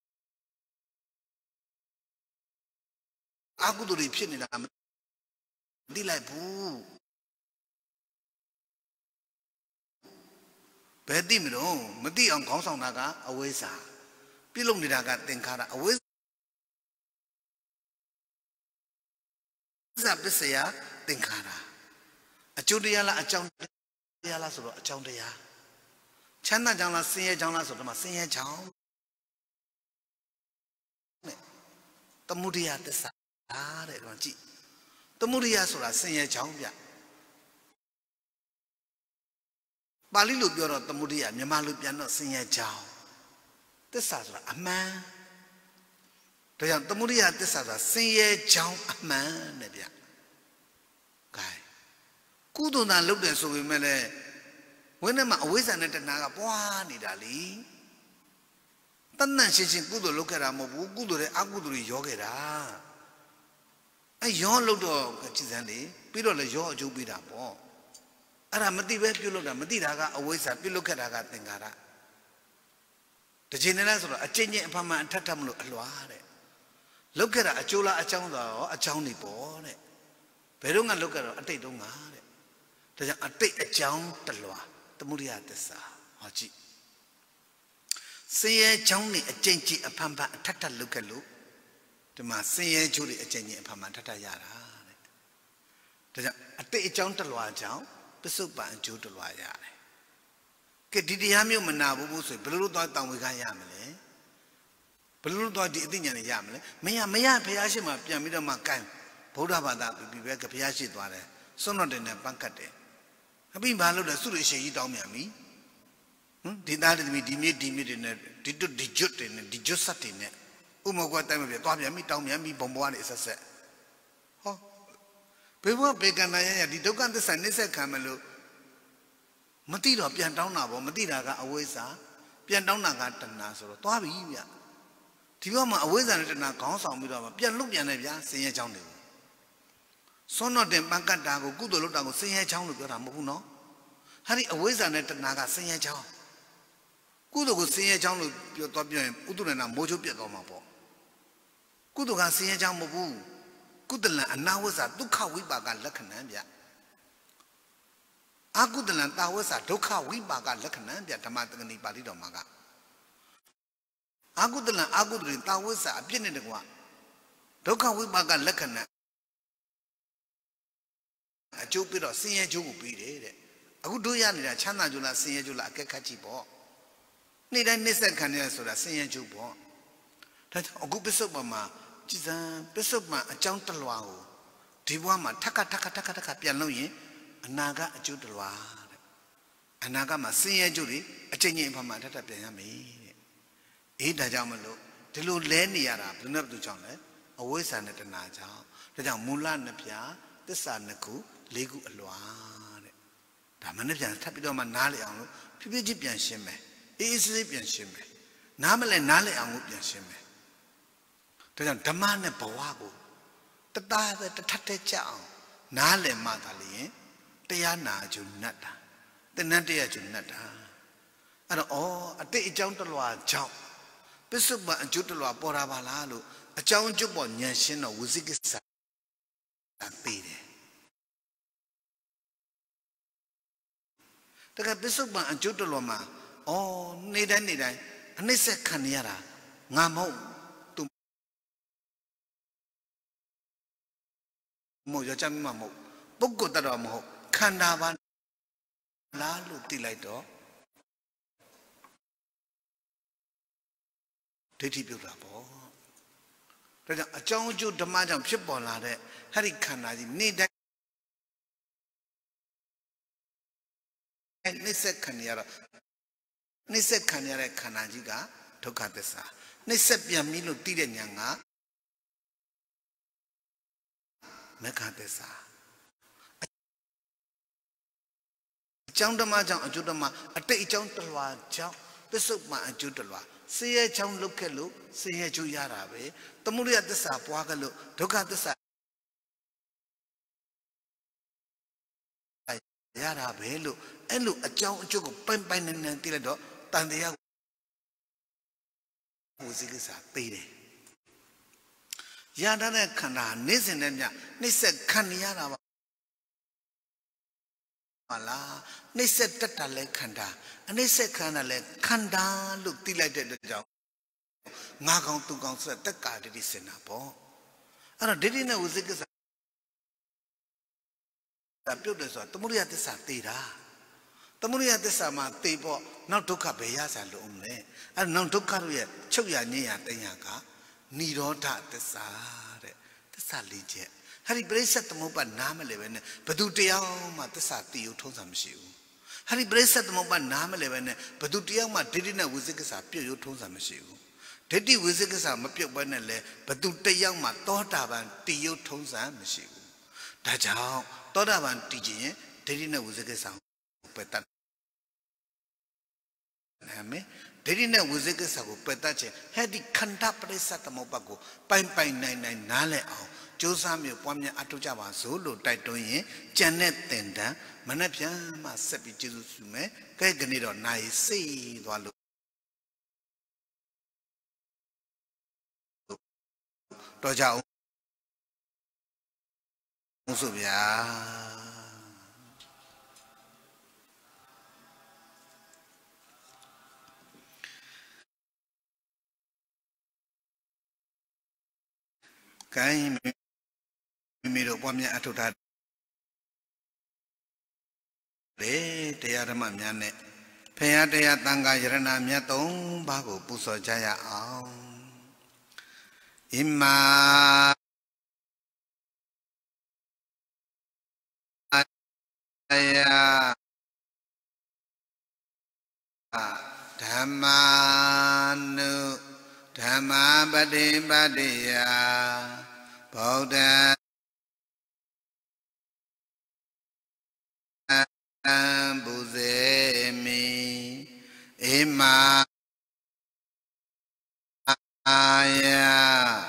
ác cú đồ đi phía này là đi lại bu bé đi mình đâu mà đi ông con xong nào cả ở với sao biết lúc này là cái tiền khá là ở với sao biết sao tiền khá là ở chỗ đây là ở trong đây là số ở trong đây à chán là trong là sinh trong là số mà sinh trong tâm mưu đi à tất cả đấy các chị tâm mưu đi à số là sinh trong vậy ba lý lục biểu đó tâm mưu đi à nhưng mà lục biểu nó sinh trong tất cả số là ama rồi rằng tâm mưu đi à tất cả là sinh trong ama này vậy cái cú đồ nào lúc đấy rồi mà này when mà ở với này tên nào quá đi đã lý tân năng sinh sinh cú đồ lúc cái nào mà cú cú đồ đấy ác cú đồ đấy gió cái đó ai gió lúc đó cái gì thế này bây giờ là gió chú bây giờ bỏ à ra mất đi về bây giờ là mất đi ra cái ở với sao bây giờ cái đó cái tên cái đó thế cho nên là rồi ở trên nhẹ phải mà thắt thầm lúc loa đấy lúc cái đó chú là ở trong đó ở trong này bỏ đấy bây giờ ngài lúc cái đó ở đây đâu ngã đấy thế rằng ở đây ở trong tận loa tâm mưu ra tất cả họ chị sinh trong này ở trên chị ở phàm phàm thắt thắt lúc cái lúc thì mà sinh chú đi ở trên nhẹ phàm phàm thắt thắt ra đó thế rằng ở đây trong tận loa trong biết số bạn chú tận loa ra này cái đi đi ham yêu mình nào bố bố soi bê lô toa tao mới khai ra mà lấy bê lô toa đi đi nhà này ra mà lấy mấy nhà mấy nhà phải ăn xem mà bây giờ mình đâu mà cái bố đã bảo ta bị bị cái phải ăn gì toa đấy xong rồi đến bằng cách đấy bây giờ lúc đó suy nghĩ gì đâu mà mi đi ra thì mình đi mi đi mi này đi chút đi chút này đi chút sát này ôm một cái tay mà bị toa mà mi đâu mà mi bom bom này sát sát ho bây giờ bây giờ này nhà đi đâu cái sản này sẽ làm luôn mất đi rồi biến đau nào mất đi là cái ở với sao biến đau nào cái trần nào rồi toa bị gì vậy thì bây giờ mà ở với sao này trần nào có sao mới rồi mà biến lúc này bây giờ sinh nhật trong này số nó đem bằng cách đó của tôi lúc đó của sinh nhật trong được làm một nó hay ở với sao này trần nào cái sinh nhật trong cú tôi của sinh nhật trong được biểu tôi biểu cú tôi này làm mỗi chỗ biểu tôi mà bỏ cú tôi cái sinh nhật trong một cú cú tôi là anh nào với sao tôi khâu với bà cái là khả năng vậy à cú tôi là tao với sao tôi khâu với bà cái là khả năng vậy tham ăn cái này bà đi đâu mà cái à cú tôi là à cú tôi là tao với sao biết này được không tôi khâu với bà cái là khả năng chú biết rồi sinh nhật chú cũng biết đấy à cú đôi anh này chán nào chú là sinh nhật chú là cái khác gì bỏ này đây này sẽ khả năng số là sinh nhật chú bỏ thế à cú biết số mà chỉ là biết số mà trong tận loa hồ thì qua mà thắc thắc thắc thắc thắc biển lâu vậy Anaga a Judua. Anaga Masia Judy, a changing from my data Piami. Ida Jamalo, the Lu Leniara, the nerve to John, always an at a Naja, the Mulan Napia, the San Naku, Legu Aloan. Damanajan Tapidoma Nali Anu, Pibijian Shime, easily Pian Shime. Namale Nali Amu Pian Shime. The Damane Pawago, the Baba, the Tate Chow, Nale Matali, the Yana Junata, the Nadia Junata. And all a day jump to Loa Chow. Bisuba and Jutula Borabalalu, a Chow Jubon Yanshin or Wuzikis. The Bisuba and Jutuloma, oh, Nida Nida, and they said Kanyara, Ngamo to Mojamamo, Bogodaramo, Kandavan Lalu Tilaito. Titi beautiful. A John Jew the Madam Shipbola, Harry Kanadi, need that. Nisse Kanyara Nisse Kanyara Kanajiga, Tokatesa, Nissepia Milo Tidanyanga, Mekatesa. John the Majam Ajudama, a take John Talwa, Chow, the Supma Ajudalwa. See a Chow look a look, see a Juyarabe, the Muria the Sap, Wagalu, Tokatesa. Yara Belu, and look a Chow Choco, Pampan and Tilado, Tandia Wuzikisa, Pede. Yadana Kana, Nisin and Ya, Nissa Kanyana. They said Tatale Kanda, and they said Kanale Kanda look delighted the job. Nagon to concert the card it is in a po. And did you know Uzikis? The beauties of Tamuria de Satira. Tamuria de Sama, Table, not to Cabeyas and Lumne, and not to Caria, Choya Nia Tanyaka, Nidota the Sare, the Salije. Harry brace at the Moba Nameleven, but do Tiama the Sati, you told some shoe. Harry brace at the Moba Nameleven, but do Tiama didn't know Wizikas appear, you told some shoe. Teddy Wizikas are Mapio Banale, but do Tayama, Totavan, Tio told some shoe. That's how Totavan teaching, didn't know Wizikas are Petan. Didn't know Wizikas are Petache, had the Cantapres at the Mobago, Pine Pine Nine Nine Nale. Josam, you point me at Java solo, Titoye, Janet Tenda, Manapia, Sapi Jesus, Kaganido, nice, see, Walu. Toja Musubia Kaim. Miro Pamia Atuta De Tearama Miane Peatea Tanga Yarana Miaton Bago Puso Jaya Ima Dhamanu Dhamma Badi Badiya Buddha Buzemi Ima Aya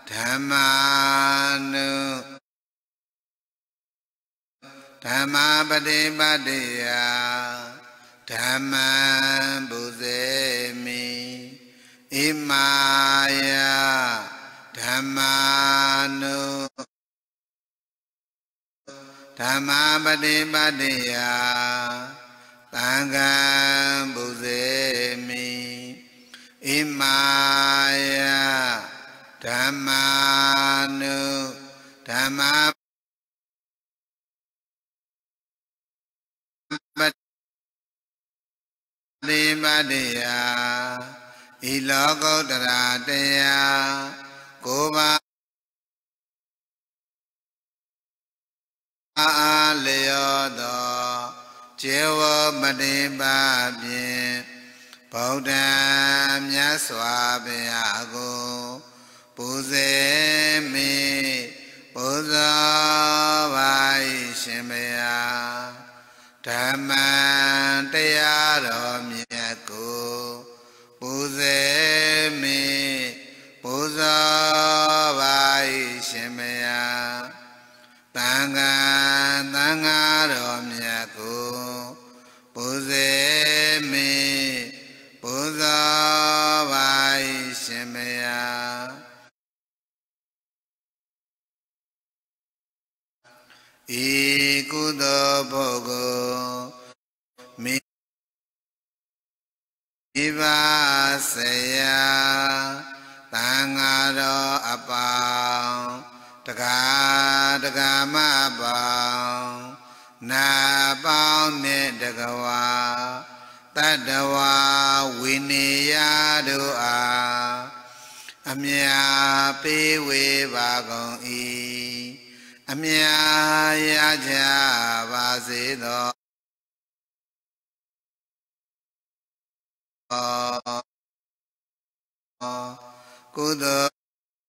Dhamanu Dhamma Badi Badiya Dhamma Buzemi Imaya Dhammanu Dhamma Badi Badiya Tangam Buzemi Imaya Dhammanu Dhamma Badi Badiya Ilogo Dharataya Goba Leodo ကျေဝမတိပါဖြင့်ဗုဒ္ဓံမြတ်စွာဘုရားကိုပူဇေမိပူဇော်ပါ၏ရှင်ဘုရားဓမ္မံတရားတော်မြတ်ကိုပူဇေမိပူဇော်ပါ၏ရှင်ဘုရားသံဃာသံဃာတော်မြတ်ကိုပူဇေမိပူဇော်ပါ၏ရှင်ဘုရားဤကုသိုလ်ပုဂ္ဂိုလ်မိဘဆရာသံဃာတော်အပေါင်းတက္ကတက္ကမပေါင်းနာပေါင်းနှင့်တကဝါတတ္တဝါဝိနည်းတို့အားအမြတ်ပေးဝေပါကုန်၏အမြတ်ရကြပါစေသောကုသိုလ်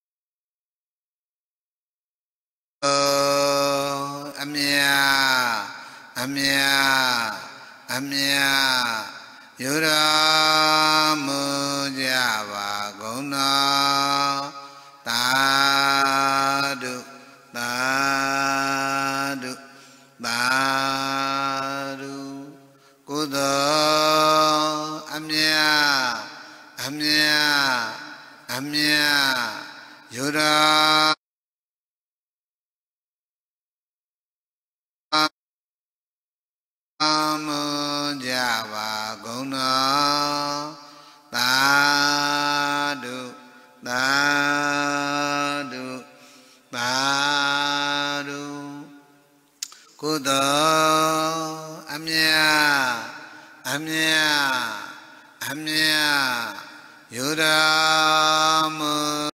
အမြတ်အမြတ်အမြတ်ယူတော်မူကြပါကုန်သောသာဓုသာဓုသာဓုကုသိုလ်အမြတ်အမြတ်အမြတ်ယူတော်မူကြပါကုန်သောသာဓုသာဓုသာဓုကုသိုလ်အမြတ်အမြတ်အမြတ်ယူတော်မူ